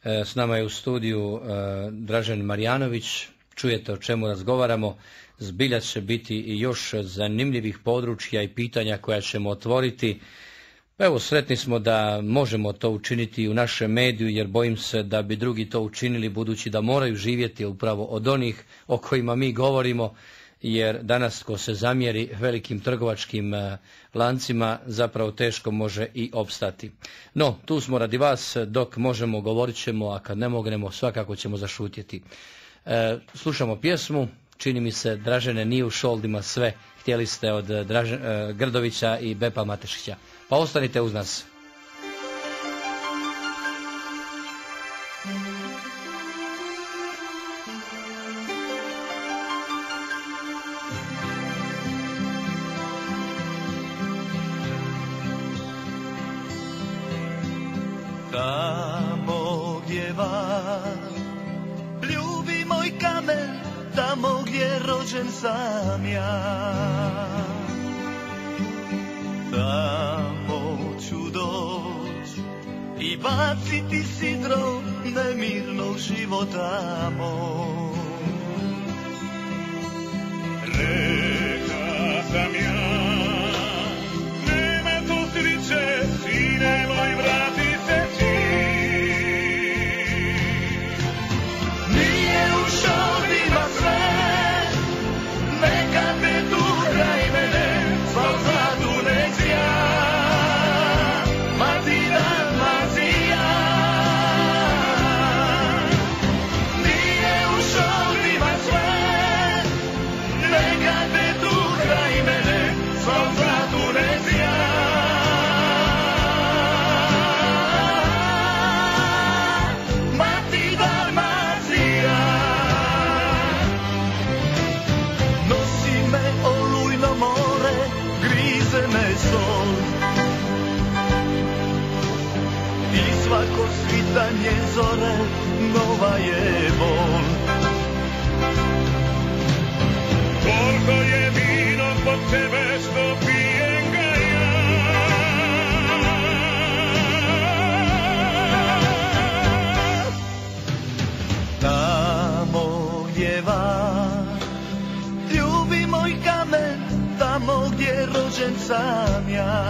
S nama je u studiju Dražen Marjanović. Čujete o čemu razgovaramo. Zbilja će biti i još zanimljivih područja i pitanja koja ćemo otvoriti. Evo, sretni smo da možemo to učiniti u našem mediju, jer bojim se da bi drugi to učinili, budući da moraju živjeti upravo od onih o kojima mi govorimo, jer danas ko se zamjeri velikim trgovačkim lancima zapravo teško može i opstati. No, tu smo radi vas, dok možemo govorit ćemo, a kad ne mognemo svakako ćemo zašutjeti. Slušamo pjesmu, čini mi se Dražene nije u šoldima sve, htjeli ste od Grdovića i Bepa Matešića. Pa ostanite uz nas. Tamo gdje vas ljubi moj kamen, tamo gdje rođen sam ja, tamo ću doć i baciti sidro nemirnog života moj. Reka sam ja, nema tu sriće, sine moj, vrati se ti. Nije u šoldima sve, neka te tu kraj mene, sval zlatu necija, mati Dalmacija. Nije u šoldima sve, neka te tu kraj mene, sval zlatu necija. Mati Dalmacija. Nosi me olujno more, grize me sol, i svako svitanje zore nova je bol. Koliko je vino zbog tebe što pijem ga ja. Tamo gdje vas ljubi moj kamen, tamo gdje rođen sam ja,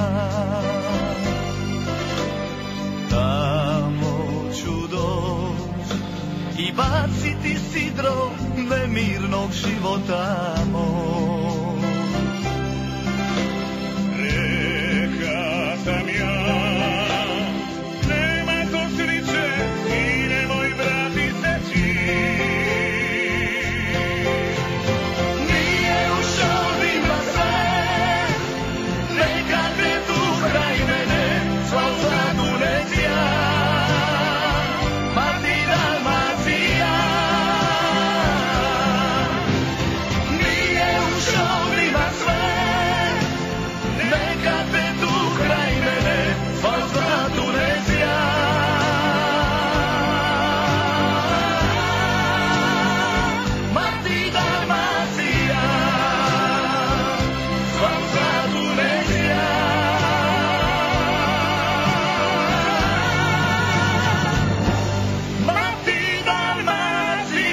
tamo ću doć i baciti sidro nemirnog života moj. Reka sam ja, nema to sriće, sine moj, vrati se ti. Nije u šoldima sve, neka te tu kraj mene, sval zlatu necija, mati Dalmacija. Nije u šoldima sve, neka te tu kraj mene, sval zlatu necija. Mati Dalmacija, sval zlatu necija. Mati Dalmacija.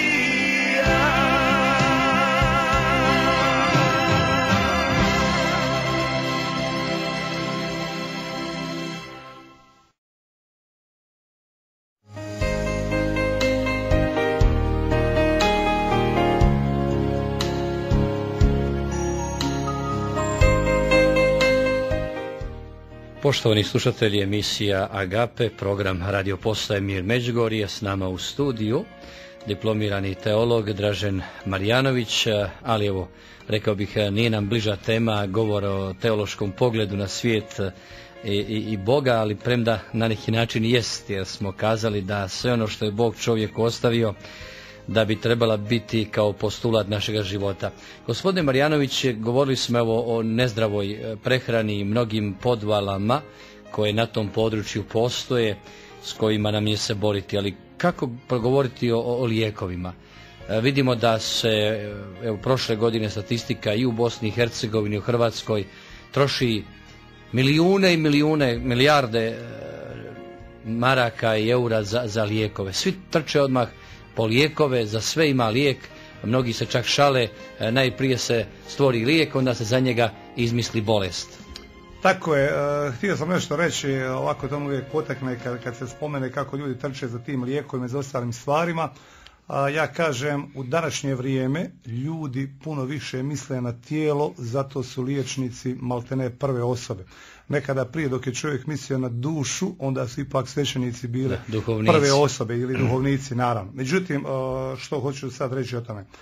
Poštovani slušatelji, emisija Agape, program Radio Postaje Mir Međugorje, s nama u studiju diplomirani teolog Dražen Marjanović, ali evo, rekao bih, nije nam bliža tema govor o teološkom pogledu na svijet i Boga, ali premda na neki način jest, jer smo kazali da sve ono što je Bog čovjeku ostavio da bi trebala biti kao postulat našega života. Gospodine Marjanović, govorili smo evo o nezdravoj prehrani i mnogim podvalama koje na tom području postoje, s kojima nam je se boriti, ali kako progovoriti o lijekovima? Vidimo da se evo, prošle godine statistika i u Bosni i Hercegovini, u Hrvatskoj troši milijune i milijune, milijarde maraka i eura za lijekove. Svi trče odmah po lijekove, za sve ima lijek, mnogi se čak šale, najprije se stvori lijek, onda se za njega izmisli bolest. Tako je, htio sam nešto reći, ovako to uvijek potekne kad se spomene kako ljudi trče za tim lijekovima i za ostalim stvarima. Ja kažem, u današnje vrijeme ljudi puno više misle na tijelo, zato su liječnici maltene prve osobe. Nekada prije, dok je čovjek mislio na dušu, onda su ipak svećenici bile prve osobe ili duhovnici, naravno. Međutim, što hoću sad reći o tome?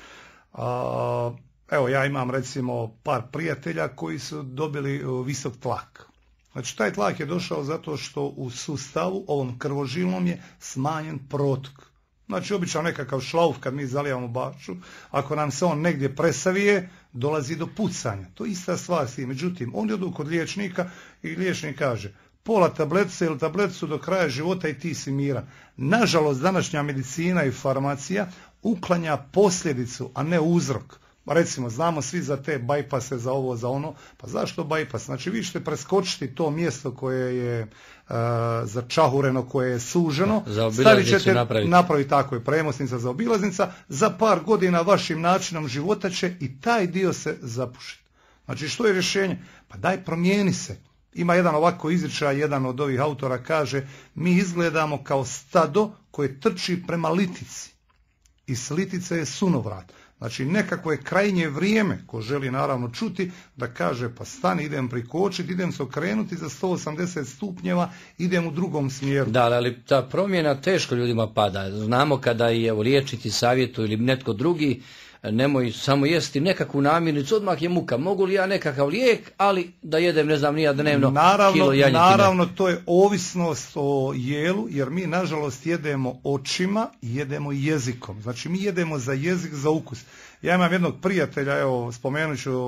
Evo, ja imam recimo par prijatelja koji su dobili visok tlak. Znači, taj tlak je došao zato što u sustavu, ovom krvožilnom, je smanjen protok. Znači, obično nekakav šlauf kad mi zalijevamo baču, ako nam se on negdje presavije, dolazi do pucanja. To je ista stvar s tim. Međutim, oni odu kod liječnika i liječnik kaže pola tabletice ili tableticu do kraja života i ti si miran. Nažalost, današnja medicina i farmacija uklanja posljedicu, a ne uzrok. Recimo, znamo svi za te bajpase, za ovo, za ono. Pa zašto bajpas? Znači, vi ćete preskočiti to mjesto koje je začahureno, koje je suženo. Za obilaznicu ćete napraviti tako je premosnica za obilaznica. Za par godina vašim načinom života će i taj dio se zapušiti. Znači, što je rješenje? Pa daj promijeni se. Ima jedan ovako izričaj, jedan od ovih autora kaže, mi izgledamo kao stado koje trči prema litici. I s litice je sunovrat. Znači, nekako je krajnje vrijeme, ko želi naravno čuti, da kaže pa stani, idem prikočiti, idem se okrenuti za 180 stupnjeva, idem u drugom smjeru. Da, ali ta promjena teško ljudima pada. Znamo kada i liječnici savjetu ili netko drugi, nemoj samo jesti nekakvu namirnicu, odmah je muka. Mogu li ja nekakav lijek, ali da jedem, ne znam, nija dnevno kilo janjetine. Naravno, to je ovisnost o jelu, jer mi nažalost jedemo očima i jedemo jezikom. Znači, mi jedemo za jezik, za ukus. Ja imam jednog prijatelja, evo, spomenut ću,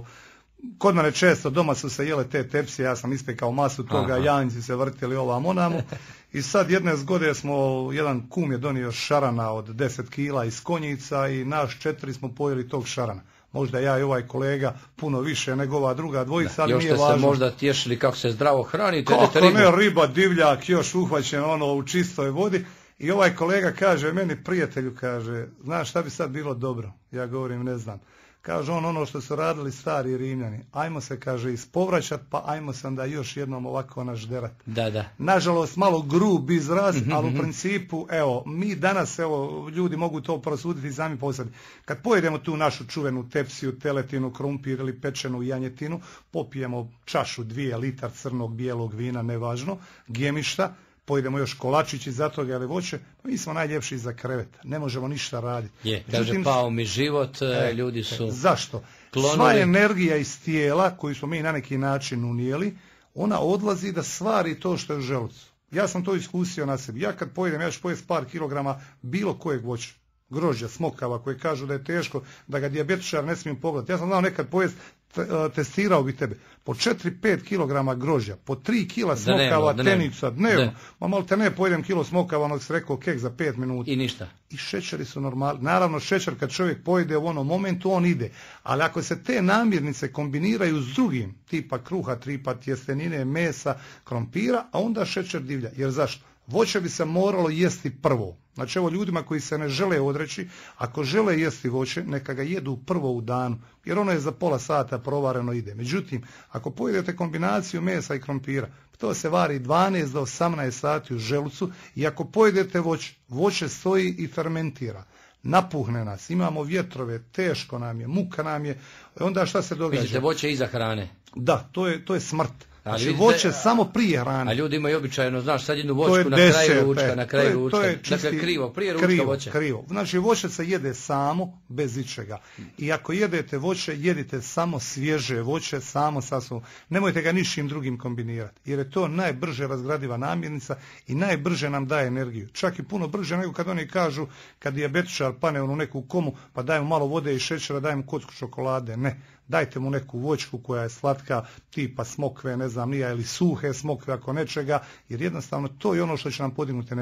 kod mene često doma su se jele te tepsije, ja sam ispekao masu toga, janjci se vrtili ovam onamo. I sad jedne zgode jedan kum je donio šarana od 10 kila iz konjica i naš 4 smo pojeli tog šarana. Možda ja i ovaj kolega puno više nego ova druga dvojica, ali nije važno. Još ste se možda tješili kako se zdravo hranite. Kako ne, riba, divljak, još uhvaćen u čistoj vodi. I ovaj kolega kaže meni, prijatelju, kaže, znaš šta bi sad bilo dobro? Ja govorim, ne znam. Kaže on, ono što su radili stari Rimljani, ajmo se, kaže, ispovraćat, pa ajmo se onda još jednom ovako našderat. Da. Nažalost, malo grub izraz, ali u principu, evo, mi danas, evo, ljudi mogu to prosuditi sami po sebi. Kad pojedemo tu našu čuvenu tepsiju, teletinu, krumpir ili pečenu janjetinu, popijemo čašu 2 litra crnog bijelog vina, nevažno, gemišta, pojedemo još kolačići za toga ili voće, mi smo najljepši za krevet, ne možemo ništa raditi. Kaže, pao mi život, ljudi su zašto? klonuli. Sva energija iz tijela koju smo mi na neki način unijeli, ona odlazi da stvari to što je u želucu. Ja sam to iskusio na sebi. Ja kad pojedem, ja ću pojesti par kilograma bilo kojeg voća, grožđa, smokava, koje kažu da je teško, da ga dijabetičar ne smije pogledati. Ja sam znao nekad pojesti, testirao bi tebe, po 4-5 kilograma grožđa, po 3 kila smokava, tenica, dnevno. Ma malo te ne pojedem kilo smokava, onog se rekao kek za 5 minuta. I ništa. I šećeri su normalni. Naravno, šećer kad čovjek pojede u onom momentu, on ide. Ali ako se te namirnice kombiniraju s drugim, tipa kruha, tripa, tjestenine, mesa, krompira, a onda šećer divlja. Jer zašto? Voće bi se moralo jesti prvo. Znači, evo, ljudima koji se ne žele odreći, ako žele jesti voće, neka ga jedu prvo u danu, jer ono je za pola sata provareno, ide. Međutim, ako pojedete kombinaciju mesa i krompira, to se vari 12 do 18 sati u želucu, i ako pojedete voće, voće stoji i fermentira. Napuhne nas, imamo vjetrove, teško nam je, muka nam je, onda šta se događa? Mislite, voće iza hrane? Da, to je smrt. Znači, voće samo prije hrane. A ljudi imaju običajno, znaš, sad jednu voćku na kraju ručka. Dakle, krivo, prije ručka voće. Krivo. Znači, voće se jede samo, bez ičega. I ako jedete voće, jedite samo svježe voće, samo sasvim. Nemojte ga ničim drugim kombinirati. Jer je to najbrže razgradiva namirnica i najbrže nam daje energiju. Čak i puno brže nego kad oni kažu, kad dijabetičar pane u neku komu, pa dajemo malo vode i šećera, dajemo kocku čokolade. Ne. Dajte mu neku voćku koja je slatka, tipa smokve, ne znam nija, ili suhe smokve ako nečega, jer jednostavno to je ono što će nam podignuti energiju.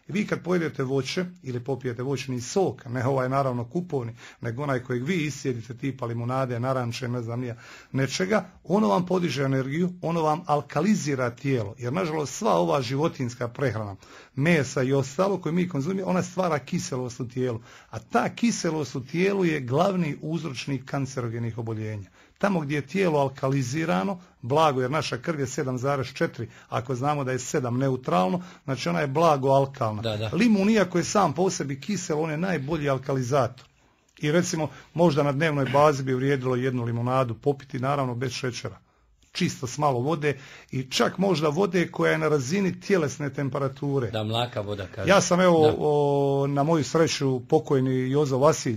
I vi kad pojedete voće ili popijete voćni sok, ne ovaj naravno kupovni, nego onaj kojeg vi iscijedite tipa limunade, naranče, ne znam nija, nečega, ono vam podiže energiju, ono vam alkalizira tijelo, jer nažalost sva ova životinjska prehrana, mesa i ostalo koje mi konzumiramo, ona stvara kiselost u tijelu, a ta kiselost u tijelu je glavni uzročnik kancerogenih oboljenja. Tamo gdje je tijelo alkalizirano, blago, jer naša krv je 7,4, ako znamo da je 7 neutralno, znači ona je blago alkalna. Da. Limun, iako je sam po sebi kisel, on je najbolji alkalizator. I recimo, možda na dnevnoj bazi bi vrijedilo jednu limunadu popiti, naravno bez šećera. Čisto s malo vode i čak možda vode koja je na razini tjelesne temperature. Da, mlaka voda kaže. Ja sam na moju sreću pokojni Jozo Vasilj,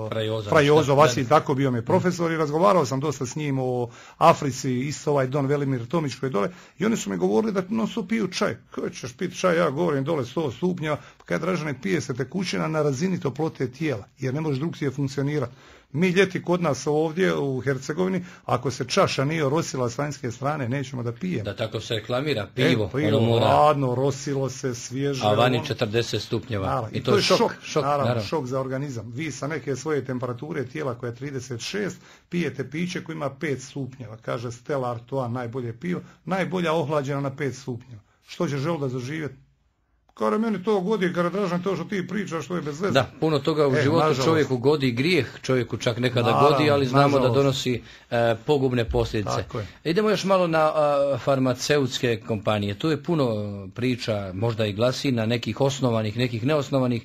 Jozo Vasilj, tako bio mi profesor i razgovarao sam dosta s njim o Africi, isto ovaj Don Velimir Tomić koji je dole i oni su mi govorili da non su piju čaj. Kako ćeš piti čaj, ja govorim dole 100 stupnja, pa kad Dražane pije se tekućina na razini toplote tijela, jer ne može drugčije funkcionirati. Mi ljeti kod nas ovdje u Hercegovini, ako se čaša nije orosila s vanjske strane, nećemo da pijemo. Da, tako se reklamira, pivo, ono mora. Hladno, rosilo se, svježe. A vani 40 stupnjeva. Naravno, i to je šok. Naravno, šok za organizam. Vi sa neke svoje temperature tijela koja je 36, pijete piće koje ima 5 stupnjeva. Kaže Stella Artois, najbolje pivo, najbolja ohlađena na 5 stupnjeva. Što će želudac doživjeti? Kada meni to godi, kada Dražan to što ti pričaš, što je bez veze. Da, puno toga u životu nažalost. Čovjeku godi, grijeh čovjeku čak nekada godi, ali znamo nažalost. Da donosi pogubne posljedice. Idemo još malo na farmaceutske kompanije. Tu je puno priča, možda i glasina, nekih osnovanih, nekih neosnovanih,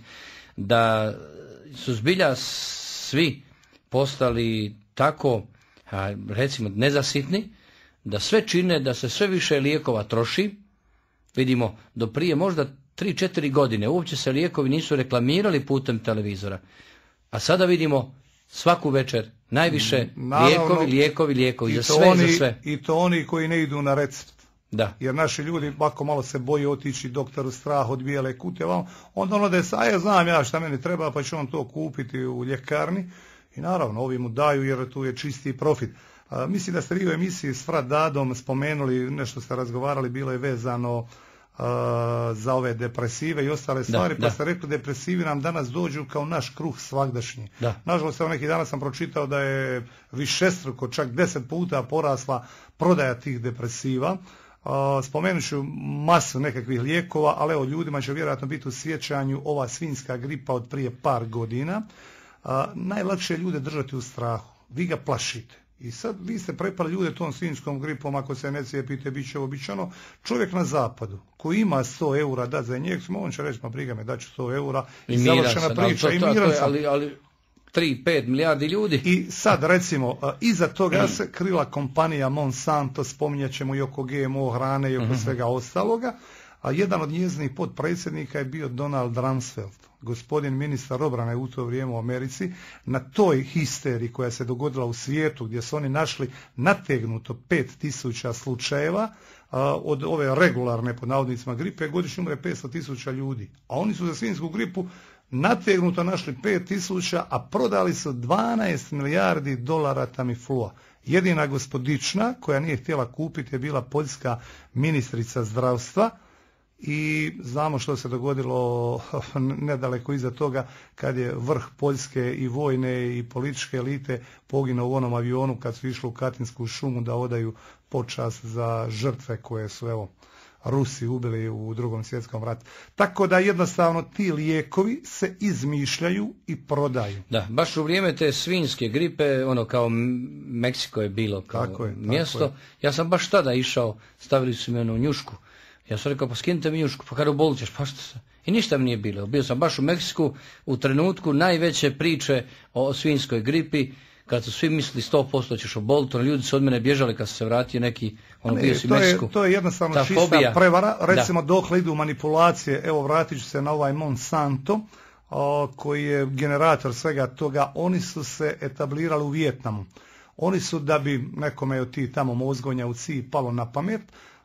da su zbilja svi postali tako, recimo, nezasitni, da sve čine, da se sve više lijekova troši. Vidimo, do prije možda 3-4 godine uopće se lijekovi nisu reklamirali putem televizora. A sada vidimo svaku večer najviše lijekovi, za sve, za sve. I to oni koji ne idu na recept. Da. Jer naši ljudi bako malo se boje otići doktoru, strah od bijele kutije, onda ono da je, znam ja šta meni treba, pa ću on to kupiti u ljekarni. I naravno, ovi mu daju jer tu je čisti profit. Mislim da ste vi u emisiji s Frat Dadom spomenuli, nešto ste razgovarali, bilo je vezano za ove depresive i ostale stvari, pa ste rekli depresivi nam danas dođu kao naš kruh svagdašnji. Nažalost, neki danas sam pročitao da je višestruko, čak 10 puta porasla prodaja tih depresiva. Spomenut ću masu nekakvih lijekova, ali evo, ljudima će vjerojatno biti u sjećanju ova svinjska gripa od prije par godina. Najlakše je ljude držati u strahu, vi ga plašite. I sad vi ste prepali ljude tom svinjskom gripom, ako se ne cijepite, bit će običano. Čovjek na zapadu, koji ima 100 eura dat za injekciju, on će reći, ma briga me, daću 100 eura i završena priča i miran sam. Ali 3-5 milijardi ljudi. I sad recimo, iza toga se krila kompanija Monsanto, spominjat ćemo i oko GMO hrane i oko svega ostaloga, a jedan od njezinih potpredsjednika je bio Donald Rumsfeld, gospodin ministar obrane u to vrijeme u Americi. Na toj histeriji koja se dogodila u svijetu, gdje su oni našli nategnuto 5000 slučajeva od ove regularne, pod navodnicima, gripe, godišnje umre 500.000 ljudi. A oni su za svinjsku gripu nategnuto našli 5000, a prodali su 12 milijardi dolara Tamiflua. Jedina gospodična koja nije htjela kupiti je bila poljska ministrica zdravstva. I znamo što se dogodilo nedaleko iza toga kad je vrh Poljske i vojne i političke elite poginuo u onom avionu kad su išli u Katinsku šumu da odaju počast za žrtve koje su Rusi ubili u Drugom svjetskom ratu. Tako da jednostavno ti lijekovi se izmišljaju i prodaju. Da, baš u vrijeme te svinjske gripe, kao Meksiko je bilo kao mjesto. Ja sam baš tada išao, stavili su me u njušku. Ja sam rekao, pa skinite mi njušku, pa kada bolit ćeš, pa što se... I ništa mi nije bilo. Bio sam baš u Meksiku u trenutku najveće priče o svinjskoj gripi, kad su svi mislili 100% ćeš oboliti, ljudi su od mene bježali kad su se vratio neki, bio si u Meksiku. To je jednostavno čista prevara, recimo dokle idu manipulacije, evo vratit ću se na ovaj Monsanto, koji je generator svega toga, oni su se etablirali u Vijetnamu. Oni su, da bi nekome od ti tamo mozgonja u Ciji palo na pamet,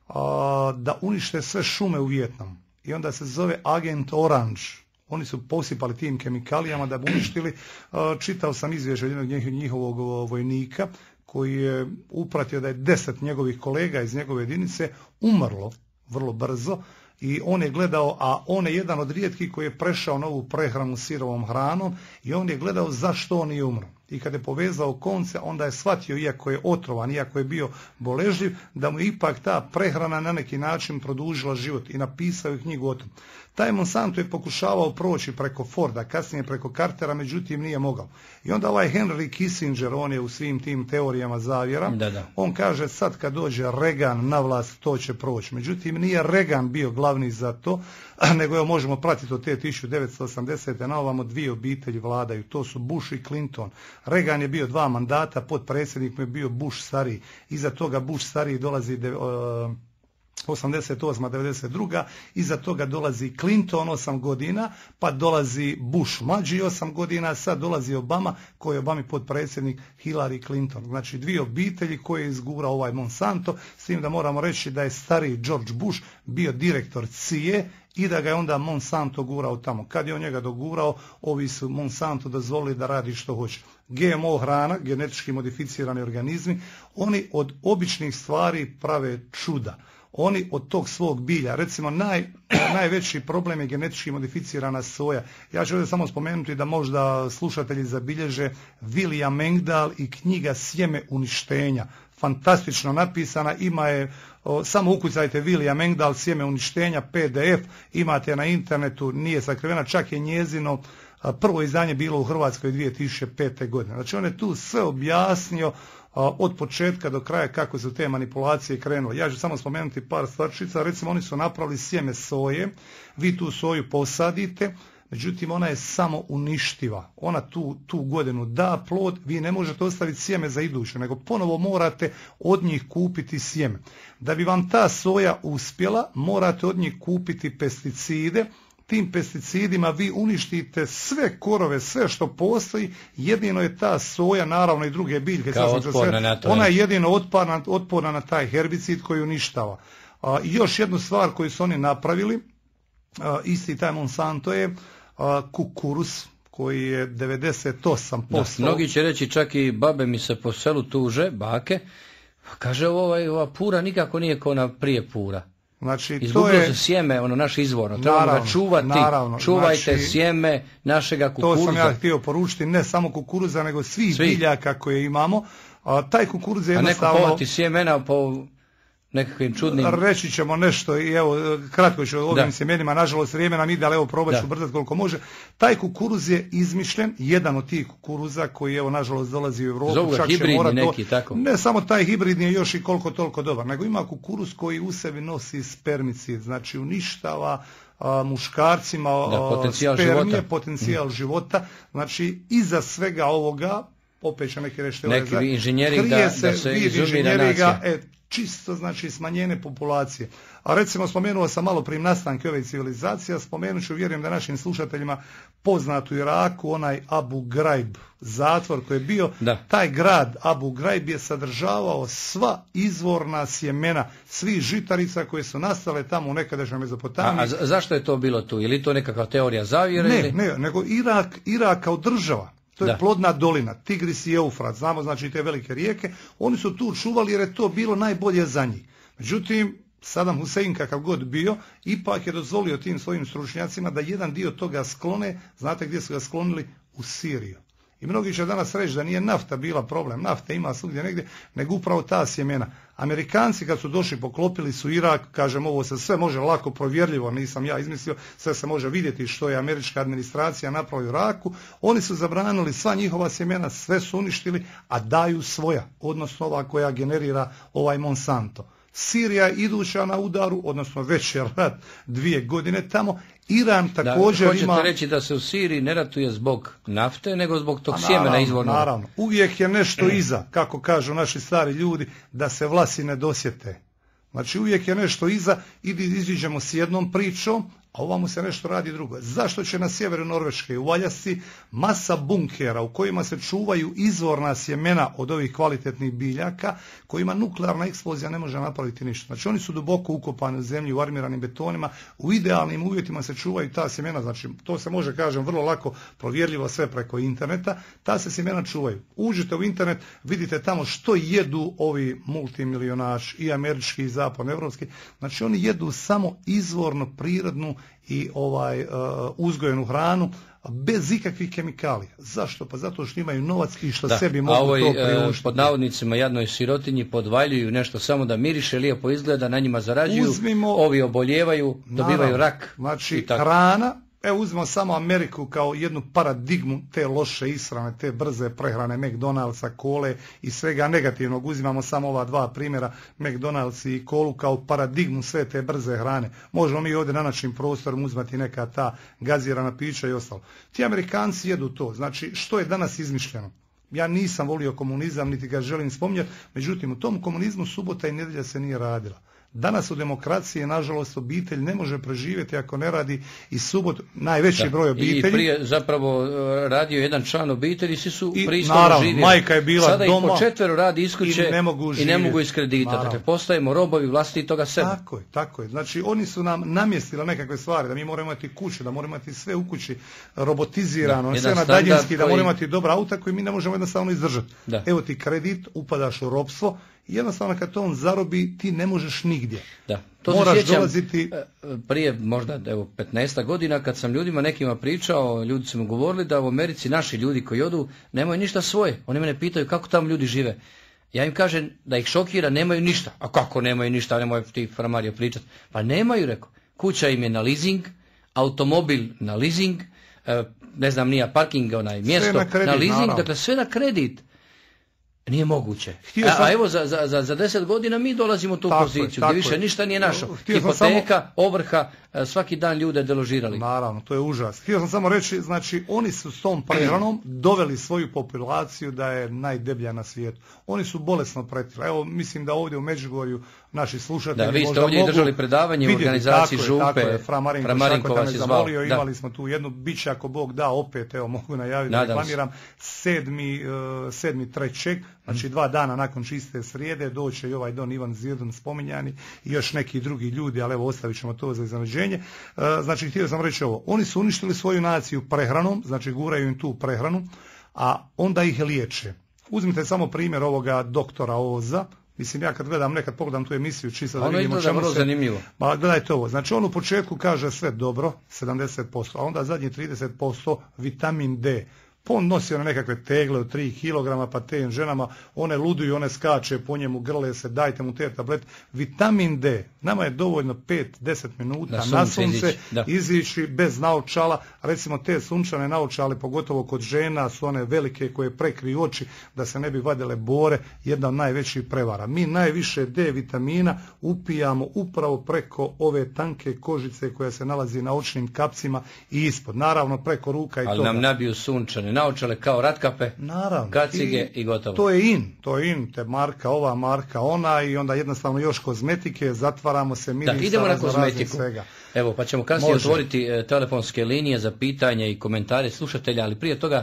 da unište sve šume u Vijetnamu. I onda se zove Agent Orange. Oni su posipali tim kemikalijama da bi uništili. Čitao sam izvješće jednog njihovog vojnika koji je upratio da je 10 njegovih kolega iz njegove jedinice umrlo vrlo brzo, I on je gledao, a on je jedan od rijetkih koji je prešao na ovu prehranu sirovom hranom i on je gledao zašto on nije umro. I kad je povezao konce, onda je shvatio, iako je otrovan, iako je bio boležljiv, da mu ipak ta prehrana na neki način produžila život i napisao je knjigu o tom. Taj Monsanto je pokušavao proći preko Forda, kasnije preko Cartera, međutim nije mogao. I onda ovaj Henry Kissinger, on je u svim tim teorijama zavjera, on kaže sad kad dođe Reagan na vlast to će proći. Međutim nije Reagan bio glavni za to, nego je možemo pratiti od te 1980. na ovamo dvije obitelji vladaju, to su Bush i Clinton. Reagan je bio 2 mandata, potpredsjednik mu je bio Bush stariji, iza toga Bush stariji dolazi 88-92, iza toga dolazi Clinton 8 godina, pa dolazi Bush mlađi 8 godina, sad dolazi Obama koji je Obami potpredsjednik Hillary Clinton. Znači dvije obitelji koje je izgurao ovaj Monsanto, s tim da moramo reći da je stariji George Bush bio direktor CIA i da ga je onda Monsanto gurao tamo. Kad je on njega dogurao, ovi su Monsanto dozvolili da radi što hoće. GMO hrana, genetički modificirani organizmi, oni od običnih stvari prave čuda. Oni od tog svog bilja, recimo najveći problem je genetički modificirana soja. Ja ću ovdje samo spomenuti da možda slušatelji zabilježe William Engdahl i knjiga Sjeme uništenja. Fantastično napisana, ima je, samo ukucajte William Engdahl Sjeme uništenja, PDF, imate na internetu, nije sakrivena, čak je njezino prvo izdanje bilo u Hrvatskoj 2005. godine. Znači on je tu sve objasnio od početka do kraja kako su te manipulacije krenule. Ja ću samo spomenuti par stvarčica. Recimo oni su napravili sjeme soje, vi tu soju posadite, međutim ona je samo uništiva. Ona tu godinu da plod, vi ne možete ostaviti sjeme za iduću, nego ponovo morate od njih kupiti sjeme. Da bi vam ta soja uspjela, morate od njih kupiti pesticide. Tim pesticidima vi uništite sve korove, sve što postoji, jedino je ta soja, naravno i druge biljke, ona je jedino otporna na taj herbicid koji uništava. I još jednu stvar koju su oni napravili, isti taj Monsanto je kukuruz, koji je 98%. Da, mnogi će reći, čak i babe mi se po selu tuže, bake, kaže ova pura nikako nije kao na prije pura. Znači, izgubilo se sjeme, ono naše izvorno, trebamo ga čuvati, čuvajte znači, sjeme našega kukuruza. To sam ja htio poručiti, ne samo kukuruza, nego svih biljaka koje imamo. Taj kukuruz je jednostavno... A neko povati sjemena po nekakvim čudnim... Reći ćemo nešto i evo, kratko ću o ovim sjemenima, nažalost vrijeme nam ide, ali evo probat ću brzati koliko može. Taj kukuruz je izmišljen, jedan od tih kukuruza koji evo nažalost dolazi u Europu. Zovu ga hibridni neki, tako? Ne samo taj hibridni je još i koliko toliko dobar, nego ima kukuruz koji u sebi nosi spermicid, znači uništava muškarcima potencijal života, znači iza svega ovoga, opet će neki reći inženjering da se izumira nacija. Čisto znači smanjenje populacije. A recimo spomenuo sam malo prije nastanke ove civilizacije, spomenut ću, vjerujem da našim slušateljima poznat u Iraku, onaj Abu Ghraib zatvor koji je bio, taj grad Abu Ghraib je sadržavao sva izvorna sjemena svih žitarica koje su nastale tamo u nekadašnjoj Mezopotamiji. A zašto je to bilo tu? Je li to nekakva teorija zavjere? Ne, nego Irak kao država. To je plodna dolina, Tigris i Eufrat, znamo znači te velike rijeke, oni su tu čuvali jer je to bilo najbolje za njih. Međutim, Saddam Hussein kakav god bio, ipak je dozvolio tim svojim stručnjacima da jedan dio toga sklone, znate gdje su ga sklonili? U Siriju. I mnogi će danas reći da nije nafta bila problem, nafta ima svugdje negdje, nego upravo ta sjemena. Amerikanci kad su došli poklopili su Irak, kažem ovo se sve može lako provjerljivo, nisam ja izmislio, sve se može vidjeti što je američka administracija napravila u Iraku, oni su zabranili sva njihova sjemena, sve su uništili, a daju svoja, odnosno ova koja generira ovaj Monsanto. Sirija je iduća na udaru, odnosno već je rat 2 godine tamo. Iran također ima... Hoćete reći da se u Siriji ne ratuje zbog nafte, nego zbog tog sjemena izvornog? Naravno, uvijek je nešto iza, kako kažu naši stari ljudi, da se vlasi ne dosjete. Znači uvijek je nešto iza, iziđemo s jednom pričom, a ovamo se nešto radi drugo. Zašto će na sjeveru Norveške u Aljasci masa bunkera u kojima se čuvaju izvorna sjemena od ovih kvalitetnih biljaka, kojima nuklearna eksplozija ne može napraviti ništa. Znači oni su duboko ukopani u zemlji, u armiranim betonima, u idealnim uvjetima se čuvaju ta sjemena, znači to se može, kažem, vrlo lako provjerljivo sve preko interneta, ta se sjemena čuvaju. Uđete u internet, vidite tamo što jedu ovi multimilionaši, i američki i zapadnoevropski, znači oni jedu samo izvorno prirodnu i uzgojenu hranu bez ikakvih kemikalija. Zašto? Pa zato što imaju novac i što sebi mogu to priuštiti. Pod navodnicima jadnoj sirotinji podvaljuju nešto samo da miriše, lijepo izgleda, na njima zarađuju, ovi oboljevaju, dobivaju rak. Znači hrana, evo uzmemo samo Ameriku kao jednu paradigmu te loše ishrane, te brze prehrane McDonald'sa, kole i svega negativnog. Uzimamo samo ova dva primjera, McDonald's i kolu kao paradigmu sve te brze hrane. Možemo mi ovdje na našim prostorom uzmati neka ta gazirana pića i ostalo. Ti Amerikanci jedu to. Znači što je danas izmišljeno? Ja nisam volio komunizam, niti ga želim spominjati, međutim u tom komunizmu subota i nedjelja se nije radila. Danas u demokraciji, nažalost, obitelj ne može preživjeti ako ne radi i subotu, najveći broj obitelji. I prije zapravo radio jedan član obitelji, svi su pristojno naravno, živjeli. Majka je bila sada doma. Sada ih po 4 radi iz kuće i ne mogu iz kredita. Naravno. Dakle, postajemo robovi vlastitoga sebe. Tako je. Znači, oni su nam namjestili nekakve stvari, da mi moramo imati kuće, da moramo imati sve u kući robotizirano, sve na daljinski, da moramo imati dobra auta koji mi ne možemo jednostavno izdržati. Evo ti kredit, upadaš u ropstvo, jednostavno kad to on zarobi, ti ne možeš nigdje. Da. To moraš se sjećam dolaziti... prije možda 15 godina kad sam ljudima nekima pričao, ljudi su mu govorili da u Americi naši ljudi koji odu nemaju ništa svoje. Oni mene pitaju kako tamo ljudi žive. Ja im kažem da ih šokira, nemaju ništa. A kako nemaju ništa, nemoj ti framario pričati. Pa nemaju, rekao. Kuća im je na leasing, automobil na leasing, ne znam nija parking, mjesto na, kredit, na leasing, naravno. Dakle sve na kredit. Nije moguće. A evo za 10 godina mi dolazimo u tu poziciju gdje više ništa nije našo. Hipoteka, ovrha, svaki dan ljude deložirali. Naravno, to je užas. Htio sam samo reći, znači oni su s tom prehranom doveli svoju populaciju da je najdeblja na svijetu. Oni su bolesno pretili. Evo, mislim da ovdje u Međugorju naši slušatelji da, vi ste ovdje držali predavanje u organizaciji Župe, Fra Marinko vas je zamolio, imali smo tu jednu, bit će ako Bog da, opet, evo mogu najaviti, da reklamiram, 7.3. Znači 2 dana nakon čiste srijede doće i ovaj Don Ivan Zirdan spominjani i još neki drugi ljudi, ali evo ostavit ćemo to za iznenađenje. Znači htio sam reći ovo, oni su uništili svoju naciju prehranom, znači guraju im tu prehranu, a onda ih liječe. Uzmite samo primjer ovoga doktora Oza. Mislim, ja kad gledam, nekad pogledam tu emisiju čisto da vidimo čemu se... Ono je zanimljivo. Ma gledajte ovo, znači on u početku kaže sve dobro, 70%, a onda zadnji 30% vitamin D. Pa on nosi one nekakve tegle od 3 kg, pa te ženama, one luduju, one skače po njemu, grle se, dajte mu te tablete. Vitamin D, nama je dovoljno 5-10 minuta na sunce izići bez naočala, recimo te sunčane naočale, pogotovo kod žena, su one velike koje prekriju oči da se ne bi vadile bore, jedna od najvećih prevara. Mi najviše D vitamina upijamo upravo preko ove tanke kožice koja se nalazi na očnim kapcima i ispod, naravno preko ruka i toga. Ali nam nabiju sunčane naočale kao ratkape, kacige i gotovo. To je in, te marka ova, marka ona i onda jednostavno još kozmetike, zatvaramo se, mirisa, idemo na kozmetiku. Svega. Evo, pa ćemo kasnije otvoriti telefonske linije za pitanja i komentare slušatelja, ali prije toga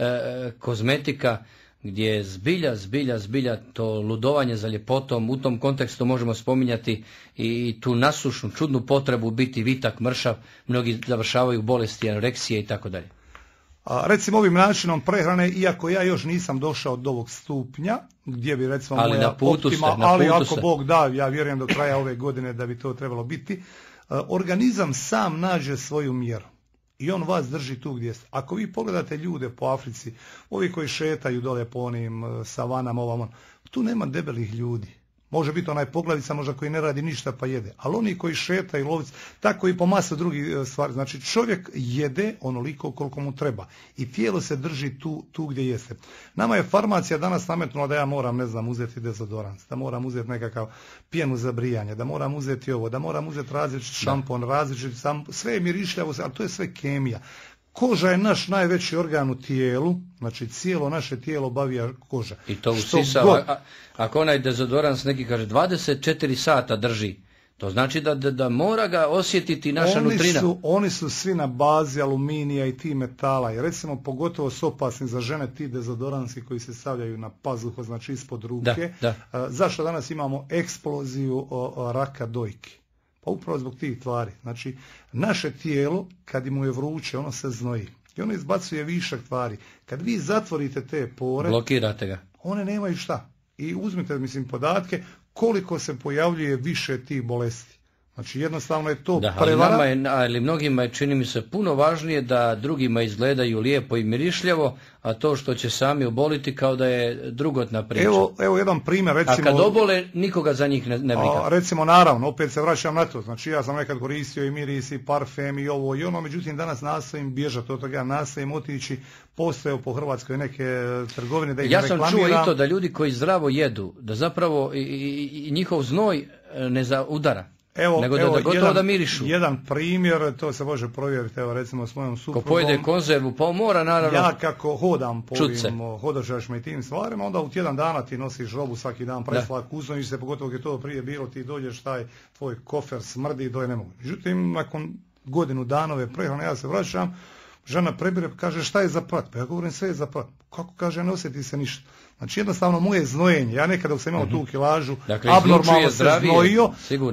kozmetika gdje je zbilja to ludovanje za ljepotom, u tom kontekstu možemo spominjati i tu nasušnu, čudnu potrebu biti vitak, mršav, mnogi završavaju bolesti, anoreksije i tako dalje. Recimo ovim načinom prehrane, iako ja još nisam došao do ovog stupnja, gdje bi recimo ali moja optima, ali ako Bog da, ja vjerujem do kraja ove godine da bi to trebalo biti, organizam sam nađe svoju mjeru i on vas drži tu gdje ste. Ako vi pogledate ljude po Africi, ovi koji šetaju dole po onim savanama, ovamo, tu nema debelih ljudi. Može biti onaj poglavica možda koji ne radi ništa pa jede, ali oni koji šetaju, lovice, tako i po masu drugih stvari. Znači čovjek jede onoliko koliko mu treba i tijelo se drži tu gdje jeste. Nama je farmacija danas nametnula da ja moram, ne znam, uzeti dezodorans, da moram uzeti nekakav pjenu za brijanje, da moram uzeti ovo, da moram uzeti različit šampon, različit sve je mirišljavo, ali to je sve kemija. Koža je naš najveći organ u tijelu, znači cijelo naše tijelo obavija koža. I to usisava, ako onaj dezodorans neki kaže 24 sata drži, To znači da mora ga osjetiti naša nutrina. Oni su svi na bazi aluminija i ti metala. I recimo pogotovo su opasni za žene ti dezodoransi koji se stavljaju na pazuhu, znači ispod ruke. Zašto danas imamo eksploziju raka dojke? Pa upravo zbog tih tvari. Znači, naše tijelo, kad mu je vruće, ono se znoji. I ono izbacuje višak tvari. Kad vi zatvorite te pore, blokirate ga. One nemaju šta. I uzmite, podatke koliko se pojavljuje više tih bolesti. Znači, jednostavno je to prevara. Ali mnogima je, čini mi se, puno važnije da drugima izgledaju lijepo i mirišljavo, a to što će sami oboliti kao da je drugotna priča. Evo jedan primjer. Recimo, a kad obole, nikoga za njih ne briga. Recimo, naravno, opet se vraćam na to. Znači, ja sam nekad koristio i miris, i parfem, i ovo i ono, međutim, danas nastojim bježati od toga, nastojim otići, postoje po Hrvatskoj neke trgovine da ih reklamiram. Ja sam čuo i to da ljudi koji zdravo jedu, da zapravo i njihov znoj ne zaudara. Nego da gotovo da mirišu. Jedan primjer, to se može provjeriti, evo recimo s mojom suprugom. Ko pojede konzervu, pa mora naravno. Ja kako hodam po ovim hodočašima i tim stvarima, onda u tjedan dana ti nosiš robu svaki dan, preslak, uznojiš se, pogotovo je to prije bilo, ti dođeš, taj tvoj kofer smrdi, doje ne mogu. Međutim, nakon godinu danove prehrane, ja se vraćam, žena prebire, kaže šta je za prat? Pa ja govorim sve je za prat. Kako kaže, ne osjeti se ništa. Znači jednostavno moje znojenje, ja nekada dok sam imao tu kilažu, abnormalno se znojio,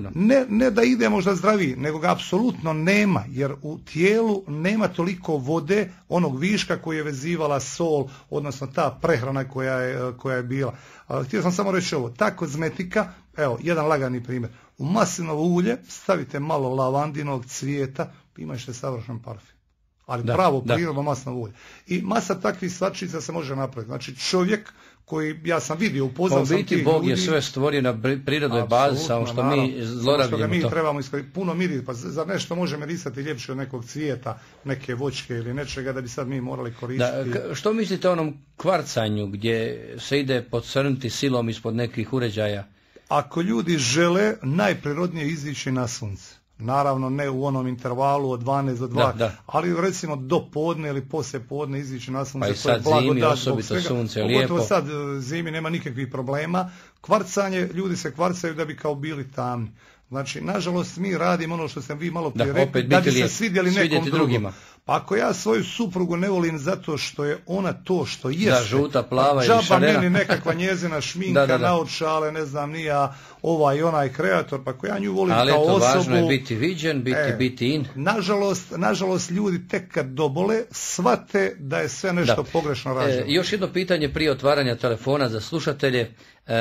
ne da ide možda zdraviji, nego ga apsolutno nema, jer u tijelu nema toliko vode, onog viška koji je vezivala sol, odnosno ta prehrana koja je bila. Htio sam samo reći ovo, ta kozmetika, evo, jedan lagani primjer, u maslinovo ulje stavite malo lavandinog cvijeta, imat ćete savršen parfem. Ali pravo prirodno maslinovo ulje. I masa takvih stvarčica se može napraviti. Znači čovjek koji, ja sam vidio, upoznao sam tih ljudi. Bog je sve stvorio na prirodnoj bazi, samo što mi zlorabimo to. Mi trebamo puno miriti, pa zar nešto može mirisati ljepše od nekog cvijeta, neke voćke ili nečega da bi sad mi morali koristiti. Što mislite o onom kvarcanju gdje se ide podcrniti silom ispod nekih uređaja? Ako ljudi žele, najprirodnije izići na sunce. Naravno ne u onom intervalu od 12 do 2, ali recimo do podne ili poslije podne izići na sunce. Pa i sad zimi, osobito sunce, lijepo. Pogotovo sad zimi nema nikakvih problema. Kvarcanje, ljudi se kvarcaju da bi kao bili tamni. Znači, nažalost, mi radimo ono što sam vi malo prije rekli, da bi se svidjeli nekom drugima. Pa ako ja svoju suprugu ne volim zato što je ona to što jeste, da, žuta, plava džaba meni nekakva njezina šminka, naočale, ne znam ni ja, ovaj i onaj kreator, pa ako ja nju volim kao osobu. Ali važno je biti viđen, biti in. Nažalost, ljudi tek kad dobole, shvate da je sve nešto pogrešno rađeno. Još jedno pitanje prije otvaranja telefona za slušatelje.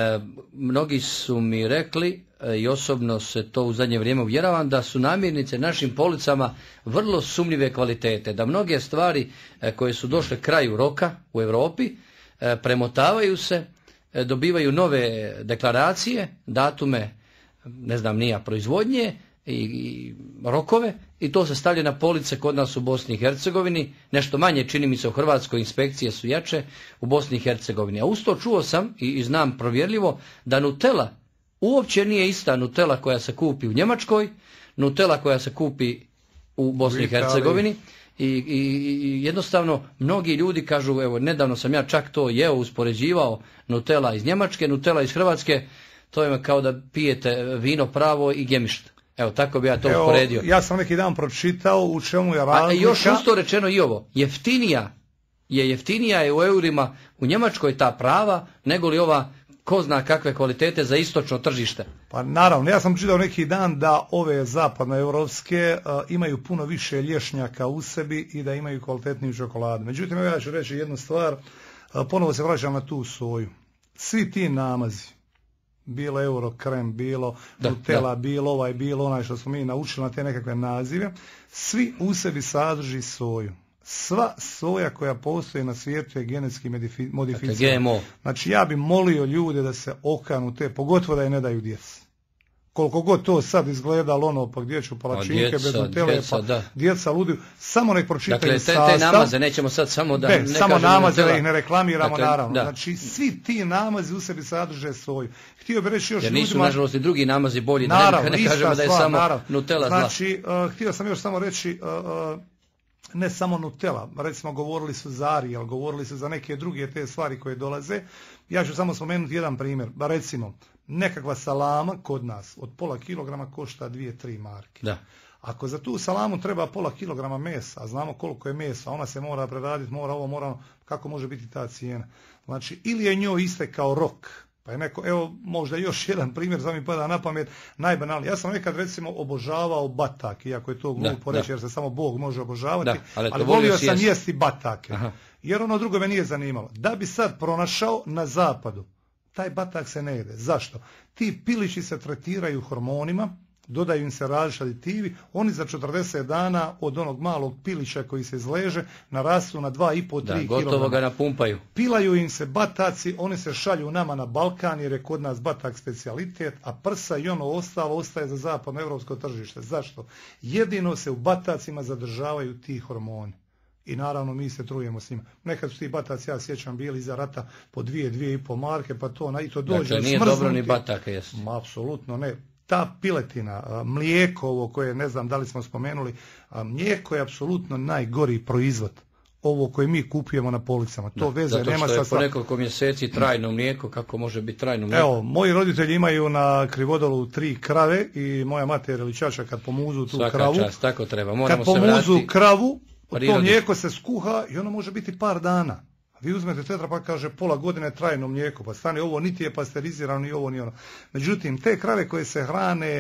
Mnogi su mi rekli, i osobno se to u zadnje vrijeme uvjeravam, da su namirnice našim policama vrlo sumnjive kvalitete, da mnoge stvari koje su došle kraju roka u Europi premotavaju se, dobivaju nove deklaracije, datume, ne znam nija, proizvodnje i rokove, i to se stavlja na police kod nas u Bosni i Hercegovini, nešto manje čini mi se u Hrvatskoj, inspekcije su jače, u Bosni i Hercegovini. A uz to čuo sam i znam provjerljivo da Nutella uopće nije ista Nutella koja se kupi u Njemačkoj, Nutella koja se kupi u Bosni i Hercegovini. I jednostavno mnogi ljudi kažu, evo nedavno sam ja čak to uspoređivao, Nutella iz Njemačke, Nutella iz Hrvatske, to je kao da pijete vino pravo i gemišt. Evo, tako bi ja to uporedio. Ja sam neki dan pročitao u čemu je razlika. A još usto rečeno i ovo, jeftinija je u eurima u Njemačkoj ta prava, nego li ova ko zna kakve kvalitete za istočno tržište. Pa naravno, ja sam čitao neki dan da ove zapadnoevropske imaju puno više lješnjaka u sebi i da imaju kvalitetniju čokoladu. Međutim, ja ću reći jednu stvar, ponovo se vraćam na tu soju. Svi ti namazi, bilo Eurokrem, bilo Nutella, bilo onaj što smo mi naučili na te nekakve nazive, svi u sebi sadrži soju. Sva soja koja postoji na svijetu je genetski modificirana. Znači ja bi molio ljude da se okanu te, pogotovo da je ne daju djeci. Koliko god to sad izgledalo ono, pa gdje ću palačinke bez Nutelle, pa djeca luduju, samo nek pročitaju sastav. Te namaze nećemo sad samo da ne samo namaze da ih ne reklamiramo, naravno. Znači svi ti namazi u sebi sadrže soju. Htio bih reći još ljudima... Jer nisu nažalost i drugi namazi bolji, naravno, ne kažemo da je samo Nutella zla. Znači, htio sam još samo reći... ne samo Nutella, recimo govorili su za Ariel, govorili su za neke druge te stvari koje dolaze. Ja ću samo spomenuti jedan primjer, recimo nekakva salama kod nas od pola kilograma košta 2-3 marke. Da. Ako za tu salamu treba pola kilograma mesa, a znamo koliko je mesa, ona se mora preraditi, mora ovo, mora, kako može biti ta cijena? Znači, ili je njoj istekao rok, pa je neko, evo možda još jedan primjer, za mi pada na pamet, najbanalniji. Ja sam nekad recimo obožavao batak, iako je to glupo reći jer se samo Bog može obožavati, ali volio sam jesti batake. Aha. Jer ono drugo me nije zanimalo. Da bi sad pronašao na zapadu, taj batak se ne jede. Zašto? Ti pilići se tretiraju hormonima, dodaju im se različiti aditivi, oni za 40 dana od onog malog pilića koji se izleže narastu na 2,5-3 kg. Gotovo ga napumpaju. Pilaju im se bataci, oni se šalju nama na Balkan jer je kod nas batak specijalitet, a prsa i ono ostalo ostaje za zapadno evropsko tržište. Zašto? Jedino se u batacima zadržavaju ti hormoni. I naravno mi se trujemo s njima. Nekad su ti bataci, ja sjećam, bili iza rata po 2-2,5 marke, pa to, i to dođe dakle, nije smrznuti. Dobro ni bataka jest. Apsolutno ne. Ta piletina, mlijeko ovo koje ne znam da li smo spomenuli, mlijeko je apsolutno najgori proizvod. Ovo koje mi kupujemo na policama. To veze nema sa... Zato što je po nekoliko mjeseci trajno mlijeko, kako može biti trajno mlijeko? Evo, moji roditelji imaju na Krivodolu 3 krave i moja mater ili čača kad pomuzu tu kravu... Svaka čast, tako treba. Moramo kad pomuzu kravu, prirodi. To mlijeko se skuha i ono može biti par dana. Vi uzmete Tetra pa kaže pola godine trajno mlijeko, pa stane ovo niti je pasterizirano, ni ovo, ni ono. Međutim, te krave koje se hrane,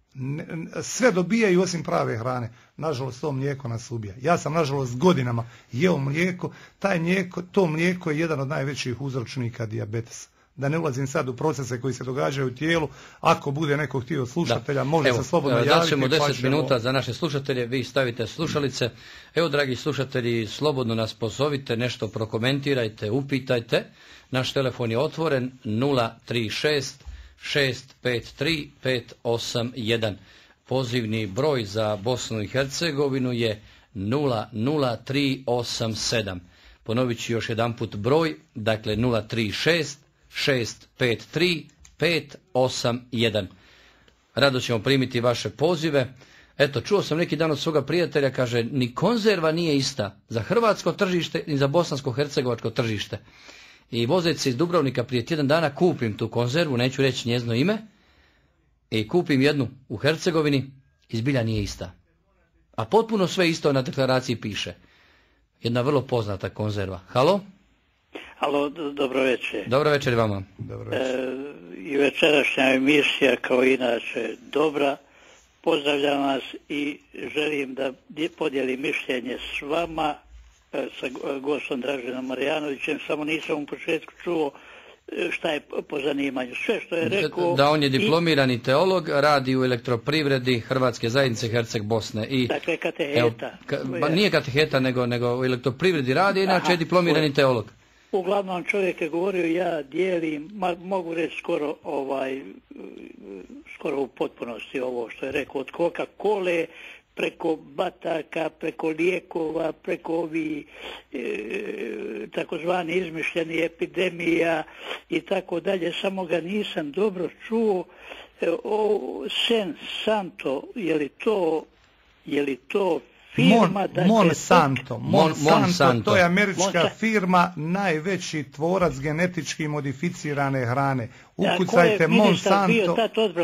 sve dobijaju osim prave hrane. Nažalost, to mlijeko nas ubija. Ja sam, nažalost, godinama jeo mlijeko. To mlijeko je jedan od najvećih uzročnika dijabetesa. Da ne ulazim sad u procese koji se događaju u tijelu, ako bude neko htio slušatelja, može se slobodno javiti. Dat ćemo 10 minuta za naše slušatelje, vi stavite slušalice. Evo, dragi slušatelji, slobodno nas pozovite, nešto prokomentirajte, upitajte. Naš telefon je otvoren 036 653 581. Pozivni broj za Bosnu i Hercegovinu je 00387. Ponovit ću još jedan put broj, dakle 036 653 581. Rado ćemo primiti vaše pozive. Eto, čuo sam neki dan od svoga prijatelja, kaže, ni konzerva nije ista za hrvatsko tržište ni za bosansko-hercegovačko tržište. I vozeći se iz Dubrovnika prije tjedan dana kupim tu konzervu, neću reći njezino ime, i kupim jednu u Hercegovini i zbilja nije ista. A potpuno sve isto na deklaraciji piše. Jedna vrlo poznata konzerva. Halo? Halo, dobro večer. Dobro večer vama. Dobro večer. I večerašnja emisija kao inače dobra. Pozdravljam vas i želim da podijelim mišljenje s vama, sa gostom Draženom Marjanovićem, samo nisam u početku čuo šta je po zanimanju. Sve što je rekao... Da, on je diplomirani teolog, radi u elektroprivredi Hrvatske zajednice Herceg Bosne. I, dakle, kateheta. Nije kateheta, nego u elektroprivredi radi, inače je diplomirani teolog. Uglavnom čovjek je govorio, ja dijelim, mogu reći skoro u potpunosti ovo što je rekao, od Coca-Cole, preko bataka, preko lijekova, preko ovih takozvani izmišljeni epidemija i tako dalje, samo ga nisam dobro čuo. Monsanto, je li to firma? Monsanto, to je američka firma, najveći tvorac genetički modificirane hrane. Ukucajte Monsanto,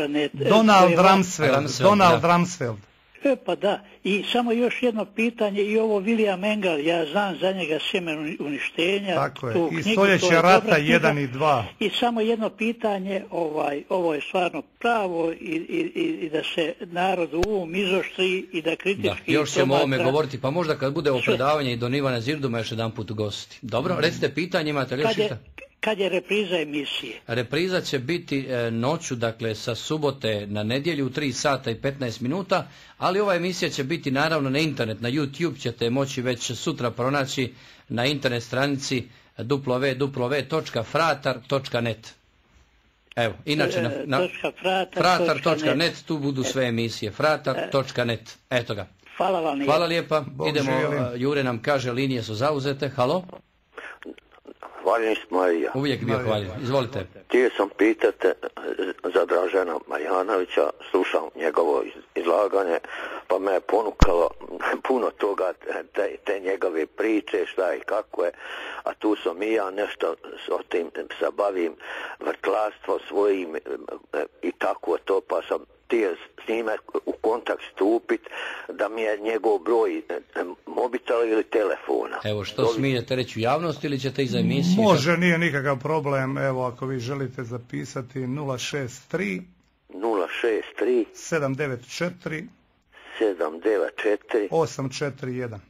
Donald Rumsfeld. Pa da, i samo još jedno pitanje, i ovo William Engel, ja znam za njega Sjeme uništenja. Tako je, i Stoljeće rata 1 i 2. I samo jedno pitanje, ovo je stvarno pravo i da se narod izoštri i da kritički... Da, još ćemo o ovome govoriti, pa možda kad bude ovo predavanje i don Ivana Zirduma još jedan put ugostiti. Dobro, recite pitanje, imate li još šta? Kad je repriza emisije? Repriza će biti noću, dakle sa subote na nedjelju u 3 sata i 15 minuta, ali ova emisija će biti naravno na internet, na YouTube ćete moći već sutra pronaći na internet stranici www.fratar.net. Evo, inače na fratar.net, tu budu sve emisije, fratar.net. Eto ga. Hvala vam. Hvala lijepa. Idemo, Jure nam kaže, linije su zauzete. Halo? Hvaljen smo i ja. Uvijek bio hvaljen. Izvolite. Htio htio sam pitati za Dražena Marjanovića, slušam njegovo izlaganje, pa me je ponukalo puno toga, te njegove priče, šta i kako je, a tu sam i ja nešto o tim se bavim, vrtlarstvo svojim i tako to, pa sam htio s njime u kontakt stupit, da mi je njegov broj mobitela ili telefona. Evo, što smijete reći u javnosti ili ćete iza emisije? Može, nije nikakav problem. Evo, ako vi želite zapisati 063 794 841.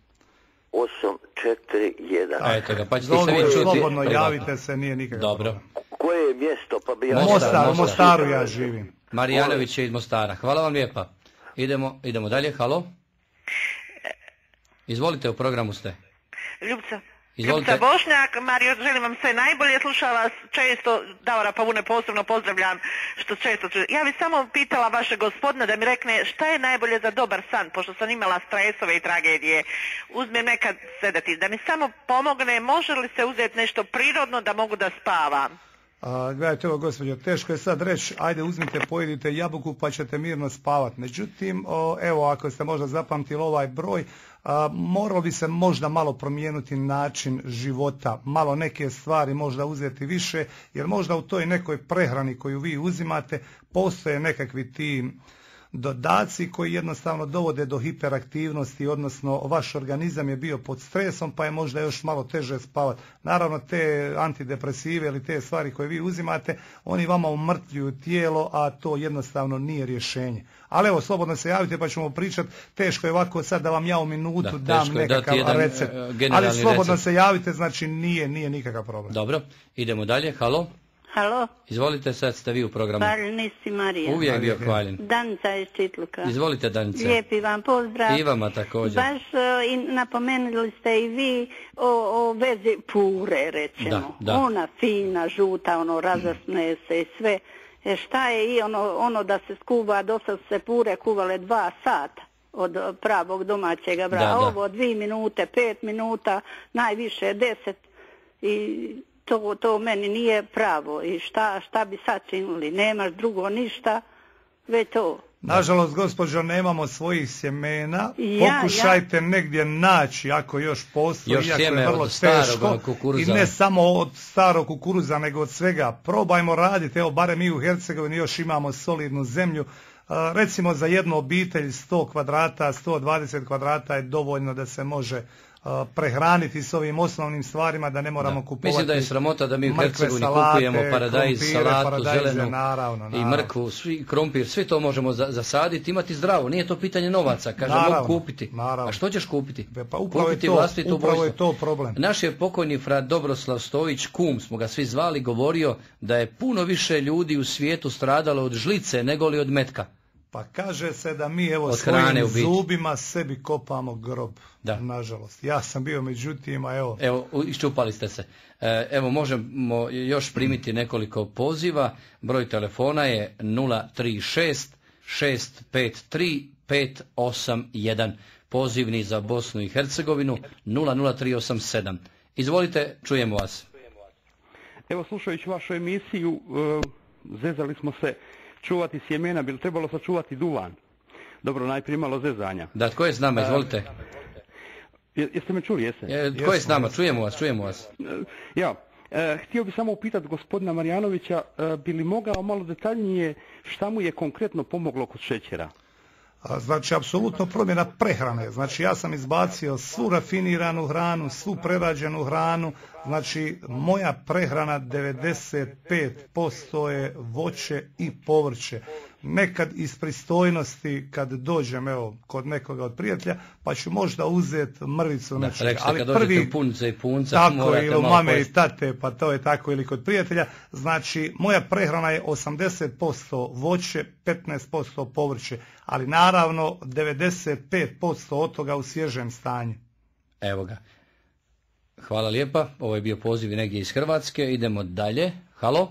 841. Eto ga, pa ćete se vi čuti. Slobodno javite se, nije nikakav Dobro. problem. Koje je mjesto, pa bi ja... U Mostaru ja živim. Marijanović je iz Mostara. Hvala vam lijepa. Idemo dalje. Halo? Izvolite, u programu ste. Ljubica. Izvolite. Ljubica Bošnjak, Mario, želim vam sve najbolje, slušala vas često, Davora Pavune posebno pozdravljam, što često čujem. Ja bih samo pitala vaše gospodina da mi rekne šta je najbolje za dobar san, pošto sam imala stresove i tragedije. Uzmem nekad sedati, da mi samo pomogne, može li se uzeti nešto prirodno da mogu da spavam? Gledajte ovo, gospođo, teško je sad reći, ajde uzmite, pojedite jabuku pa ćete mirno spavati. Međutim, evo, ako ste možda zapamtili ovaj broj, moralo bi se možda malo promijenuti način života, malo neke stvari možda uzeti više, jer možda u toj nekoj prehrani koju vi uzimate postoje nekakvi ti dodaci koji jednostavno dovode do hiperaktivnosti, odnosno vaš organizam je bio pod stresom pa je možda još malo teže spavati. Naravno, te antidepresive ili te stvari koje vi uzimate, oni vama umrtljuju tijelo, a to jednostavno nije rješenje. Ali evo, slobodno se javite pa ćemo pričati. Teško je ovako sad da vam ja u minutu dam nekakav recept. Ali slobodno se javite, znači nije nikakav problem. Dobro, idemo dalje. Halo? Halo? Izvolite, sad ste vi u programu. Hvaljen si, Marija. Uvijek bio hvaljen. Danica iz Čitluka. Izvolite, Danice. Lijepi vam pozdrav. I vama također. Baš napomenuli ste i vi o vezi pure, rečemo. Da. Ona fina, žuta, razasne se i sve. Šta je i ono da se skuva, dosad se pure kuvale 2 sata od pravog domaćega braja. Ovo 2 minute, 5 minuta, najviše 10 i... To meni nije pravo i šta bi sad činili, nemaš drugo ništa, već to. Nažalost, gospođo, nemamo svojih sjemena, pokušajte negdje naći, ako još postoji, iako je vrlo teško, i ne samo od starog kukuruza, nego od svega. Probajmo raditi, evo, barem mi u Hercegovini još imamo solidnu zemlju, recimo za jednu obitelj 100 kvadrata, 120 kvadrata je dovoljno da se može prehraniti s ovim osnovnim stvarima, da ne moramo kupovati. Mislim da je sramota da mi u Hercegovini kupujemo paradajz, salatu, zelenu i mrkvu, krompir, sve to možemo zasaditi, imati zdravo. Nije to pitanje novaca, kaže mogu kupiti. A što ćeš kupiti? Pa upravo je to problem. Naš je pokojni frat Dobroslav Stojić, kum smo ga svi zvali, govorio da je puno više ljudi u svijetu stradalo od žlice nego li od metka. Pa kaže se da mi evo svojim zubima sebi kopamo grob, nažalost. Ja sam bio međutim, a evo... Evo, iščupali ste se. Evo, možemo još primiti nekoliko poziva. Broj telefona je 036 653 581. Pozivni za Bosnu i Hercegovinu 00387. Izvolite, čujemo vas. Evo, slušajući vašu emisiju, zezali smo se čuvati sjemena, bi li trebalo sačuvati duvan? Dobro, najprije malo zezanja. Da, tko je s nama, izvolite. Jeste me čuli, jeste? Tko je s nama, čujemo vas. Ja, htio bih samo upitati gospodina Marjanovića, bi li mogao malo detaljnije šta mu je konkretno pomoglo kod šećera? Znači, apsolutno promjena prehrane. Znači, ja sam izbacio svu rafiniranu hranu, svu prerađenu hranu. Znači, moja prehrana 95% je voće i povrće. Nekad iz pristojnosti, kad dođem kod nekoga od prijatelja, pa ću možda uzeti mrvicu nečega. Ali prvi punce i punca, tako, ili u mame i tate, pa to je tako, ili kod prijatelja. Znači, moja prehrana je 80% voće, 15% povrće, ali naravno 95% od toga u svježem stanju. Evo ga. Hvala lijepa. Ovo je bio poziv negdje iz Hrvatske. Idemo dalje. Halo?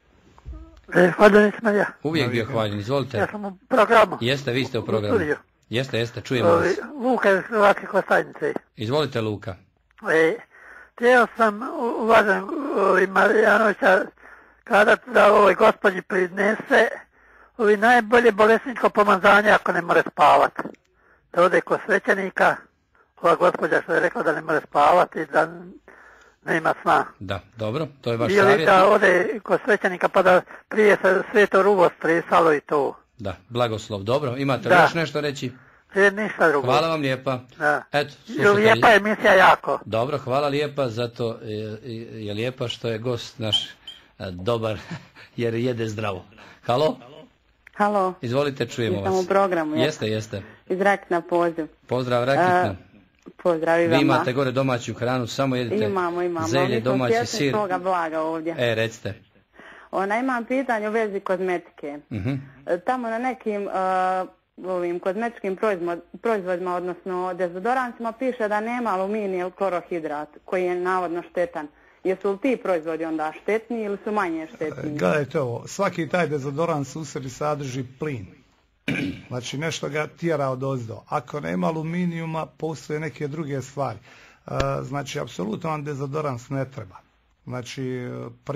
Hvala nisam ja. Uvijek bio hvaljen, izvolite. Ja sam u programu. Jeste, vi ste u programu. Jeste, čujemo vas. Luka iz Hrvatske Kostajnice. Izvolite, Luka. Htio sam uvažen Marjanovića kada da ovoj gospođi prinese ovi najbolje bolesničko pomazanje ako ne more spavati. Da ode kod svećenika, ova gospođa što je rekla da ne more spavati, da nema sna. Da, dobro, to je vaš ili savjet. da ode kod svećenika pa da prije se sveto ruvo stresalo i to. Da, blagoslov, dobro. Imate Da. još nešto reći? Ništa drugo. Hvala vam lijepa. Da. Eto, Lijepa emisija jako. Dobro, hvala lijepa, zato je lijepa što je gost naš dobar, jer jede zdravo. Halo? Halo. Izvolite, čujemo vas. Jesam u programu. Jeste. Iz Rakitna poziv. Pozdrav, Rakitna. Pozdrav i vama. Vi imate gore domaću hranu, samo jedite Imamo. zelje, domaći Mi smo sir. svjesni svoga blaga ovdje. Recite. Imam pitanje u vezi kozmetike. Tamo na nekim ovim kozmetičkim proizvodima, odnosno dezodoransima, piše da nema aluminija klorohidrat, koji je navodno štetan. Jesu li ti proizvodi onda štetni ili su manje štetni? Gledajte ovo, svaki taj dezodorans u sebi sadrži plin. Znači nešto ga tjera odozdo. Ako nema aluminijuma, postoje neke druge stvari. Znači, apsolutno vam dezodorans ne treba. Znači,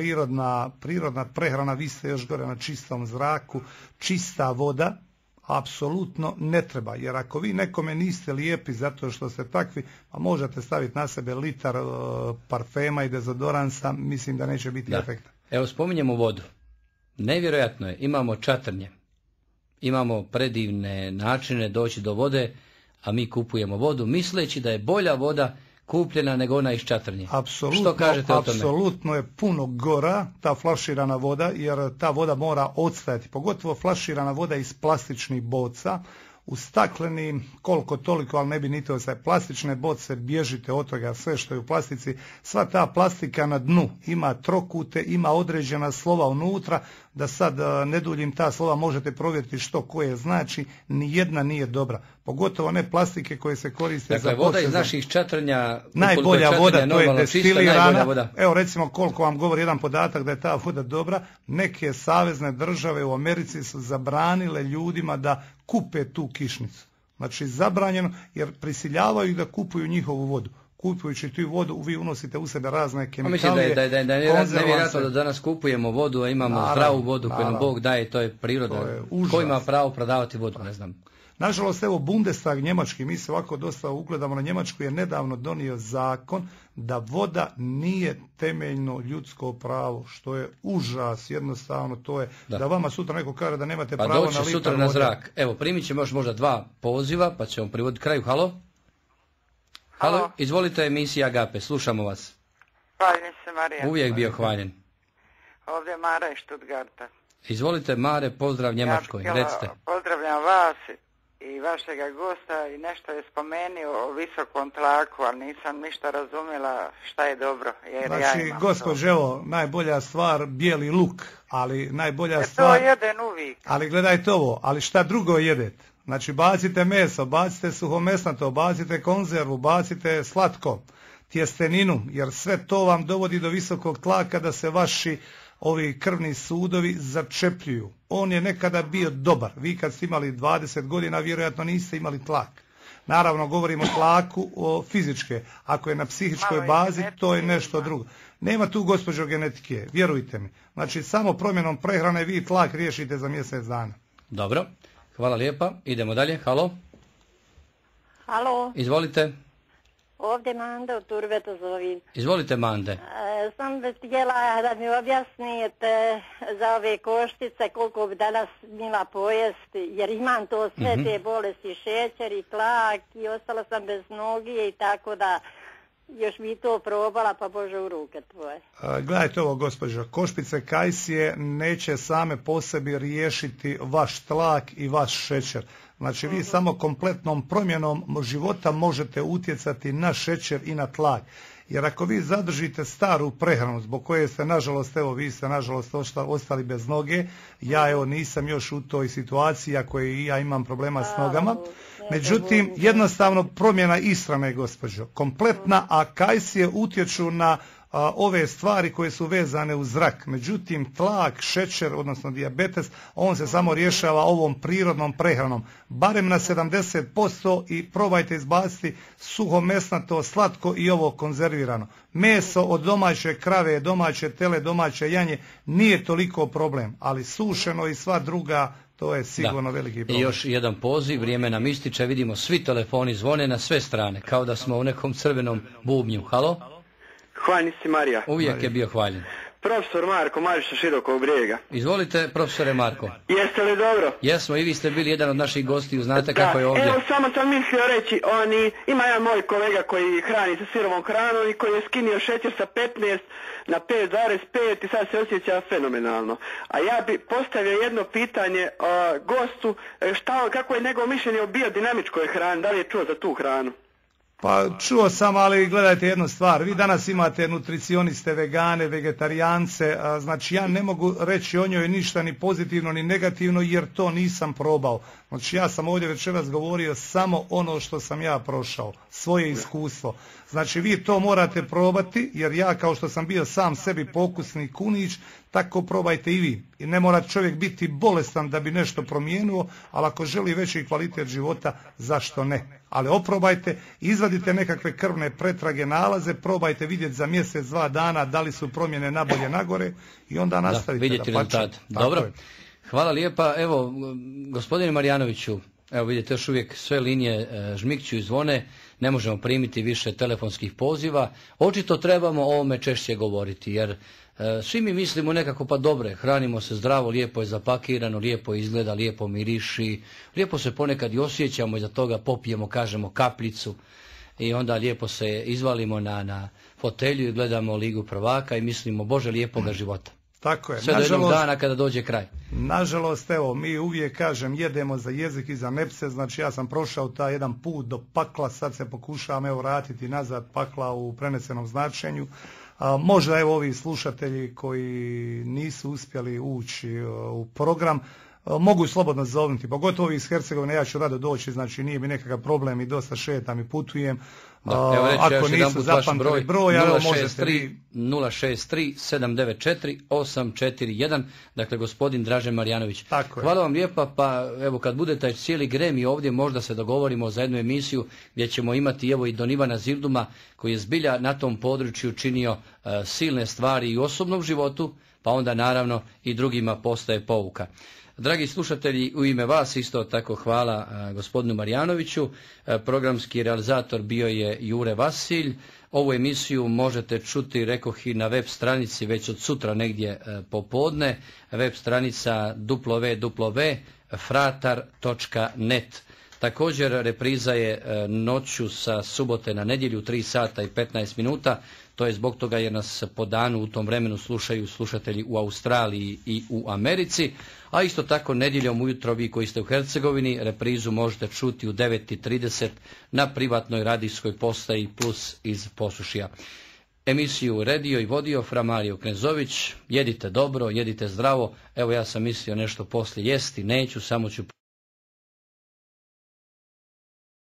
prirodna prehrana, vi ste još gore na čistom zraku, čista voda, apsolutno ne treba. Jer ako vi nekome niste lijepi zato što ste takvi, a možete staviti na sebe litar parfema i dezodoransa, mislim da neće biti efekta. Evo, spominjemo vodu. Nevjerojatno je, imamo čatrnje. Imamo predivne načine doći do vode, a mi kupujemo vodu misleći da je bolja voda kupljena nego ona iz čatrnje. Što kažete o tome? Apsolutno je puno gora ta flaširana voda, jer ta voda mora odstajati. Pogotovo flaširana voda iz plastičnih boca. U staklenim, koliko toliko, ali ne bi niti ostaje. Plastične boce, bježite od toga, sve što je u plastici. Sva ta plastika na dnu ima trokute, ima određena slova unutra, da sad ne duljim ta slova, možete provjeriti što koje znači, ni jedna nije dobra. Pogotovo ne plastike koje se koriste dakle, za voda iz naših čatrnja, najbolja voda, to je destilirana. Voda. Evo recimo koliko vam govori jedan podatak da je ta voda dobra. Neke savezne države u Americi su zabranile ljudima da kupe tu kišnicu. Znači zabranjeno, jer prisiljavaju da kupuju njihovu vodu. Kupujući tu vodu, vi unosite u sebe razne kemikalije. Mislim da je nevjerojatno da danas kupujemo vodu, a imamo zdravu vodu koju nam Bog daje, to je priroda. Ko ima pravo prodavati vodu, ne znam. Nažalost, evo Bundestag njemački, mi se ovako dosta ugledamo na Njemačku, je nedavno donio zakon da voda nije temeljno ljudsko pravo, što je užas, jednostavno to je da vama sutra neko kaže da nemate pravo na litar vode. Pa doći sutra na zrak. Evo, primit ćemo još možda 2 poziva, pa ćemo privoditi kraju. Halo? Halo, izvolite emisija Agape, slušamo vas. Hvaljen se, Marija. Uvijek bio hvaljen. Ovdje Mara iz Stuttgarta. Izvolite, Mare, pozdrav Njemačkoj, recite. Pozdravljam vas i vašega gosta i nešto je spomenuo o visokom tlaku, ali nisam ništa razumjela šta je dobro. Jer znači, gospođe, evo, najbolja stvar, bijeli luk, ali najbolja stvar... To jedem uvijek. Ali gledajte ovo, ali šta drugo jedete? Znači, bacite meso, bacite suhomesnato, bacite konzervu, bacite slatko, tjesteninu, jer sve to vam dovodi do visokog tlaka da se vaši ovi krvni sudovi začepljuju. On je nekada bio dobar. Vi kad ste imali 20 godina, vjerojatno niste imali tlak. Naravno, govorimo o tlaku fizičke. Ako je na psihičkoj bazi, to je nešto drugo. Nema tu, gospođo, genetike, vjerujte mi. Znači, samo promjenom prehrane vi tlak riješite za mjesec dana. Dobro, hvala lijepa. Idemo dalje. Halo? Halo? Izvolite. Ovdje Manda u Turbetu zovim. Izvolite, Mande. Sam bih htjela da mi objasnite za ove koštice koliko bi danas mila pojesti, jer imam to sve te bolesti, šećer i tlak i ostala sam bez noge i tako da još bi to probala, pa Bože u ruke tvoje. Gledajte ovo, gospođo, košpice kajsije neće same po sebi riješiti vaš tlak i vaš šećer. Znači vi samo kompletnom promjenom života možete utjecati na šećer i na tlak. Jer ako vi zadržite staru prehranu zbog koje ste nažalost, evo vi ste nažalost ostali bez noge, ja evo nisam još u toj situaciji ako i ja imam problema s nogama. Međutim, jednostavno promjena ishrane, gospođo, kompletna, a kajsije utječu na ove stvari koje su vezane uz zrak. Međutim, tlak, šećer, odnosno dijabetes, on se samo rješava ovom prirodnom prehranom. Barem na 70% i probajte izbaciti suhomesnato, slatko i ovo konzervirano. Meso od domaće krave, domaće tele, domaće janje nije toliko problem, ali sušeno i sva druga, to je sigurno veliki problem. I još jedan poziv, vrijeme nam ističe, vidimo svi telefoni zvone na sve strane, kao da smo u nekom crvenom bubnju. Halo? Hvaljen si Marija. Uvijek je bio hvaljen. Profesor Marko Mariša Širokog Brijega. Izvolite, profesore Marko. Jeste li dobro? Jesmo, i vi ste bili jedan od naših gostiju, znate kako je ovdje. Evo, samo sam mislio reći, ima jedan moj kolega koji hrani sa sirovom hranom i koji je skinio šećer sa 15 na 5,5 i sad se osjeća fenomenalno. A ja bi postavio jedno pitanje gostu, kako je njegovo mišljenje o biodinamičkoj hrani, da li je čuo za tu hranu? Pa čuo sam, ali gledajte jednu stvar, vi danas imate nutricioniste, vegane, vegetarijance, znači ja ne mogu reći o njoj ništa ni pozitivno ni negativno jer to nisam probao. Znači ja sam ovdje večeras govorio samo ono što sam ja prošao, svoje iskustvo. Znači vi to morate probati jer ja kao što sam bio sam sebi pokusni kunić, tako probajte i vi. I ne mora čovjek biti bolestan da bi nešto promijenuo, ali ako želi veći kvalitet života, zašto ne? Ali oprobajte, izvadite nekakve krvne pretrage, nalaze, probajte vidjeti za mjesec, 2 dana da li su promjene nabolje nagore i onda nastavite. Vidjeti rezultat. Dobro, hvala lijepa. Evo, gospodine Marjanoviću, evo vidite još uvijek sve linije žmikću i zvone, ne možemo primiti više telefonskih poziva. Očito trebamo o ovome češće govoriti jer svi mi mislimo nekako pa dobre, hranimo se zdravo, lijepo je zapakirano, lijepo izgleda, lijepo miriši, lijepo se ponekad i osjećamo, iza toga popijemo, kažemo kapljicu i onda lijepo se izvalimo na fotelju i gledamo Ligu prvaka i mislimo Bože lijepoga života. Tako je. Sve do jednog dana kada dođe kraj. Nažalost, evo, mi uvijek kažem jedemo za jezik i za nepse, znači ja sam prošao taj jedan put do pakla, sad se pokušavam vratiti nazad pakla u prenesenom značenju. Možda evo ovi slušatelji koji nisu uspjeli ući u program, mogu slobodno zovnuti, pogotovo iz Hercegovine, ja ću rado doći, znači nije mi nekakav problem i dosta šetam i putujem. Ako nisu zapamtili broj, 063-794-841, dakle gospodin Dražen Marjanović. Hvala vam lijepa, pa evo kad bude taj cijeli gremi ovdje možda se dogovorimo za jednu emisiju gdje ćemo imati evo i Don Ivana Zilduma koji je zbilja na tom području činio silne stvari i u osobnom životu, pa onda naravno i drugima postaje pouka. Dragi slušatelji, u ime vas isto tako hvala gospodinu Marjanoviću. Programski realizator bio je Jure Vasilj. Ovu emisiju možete čuti, rekoh, i na web stranici već od sutra negdje popodne. Web stranica www.fratar.net. Također repriza je noću sa subote na nedjelju 3 sata i 15 minuta. To je zbog toga jer nas po danu u tom vremenu slušaju slušatelji u Australiji i u Americi. A isto tako nedjeljom ujutro vi koji ste u Hercegovini reprizu možete čuti u 9:30 na privatnoj radijskoj postaji Plus iz Posušja. Emisiju redio i vodio Fra Mario Knezović. Jedite dobro, jedite zdravo. Evo ja sam mislio nešto poslije jesti, neću, samo ću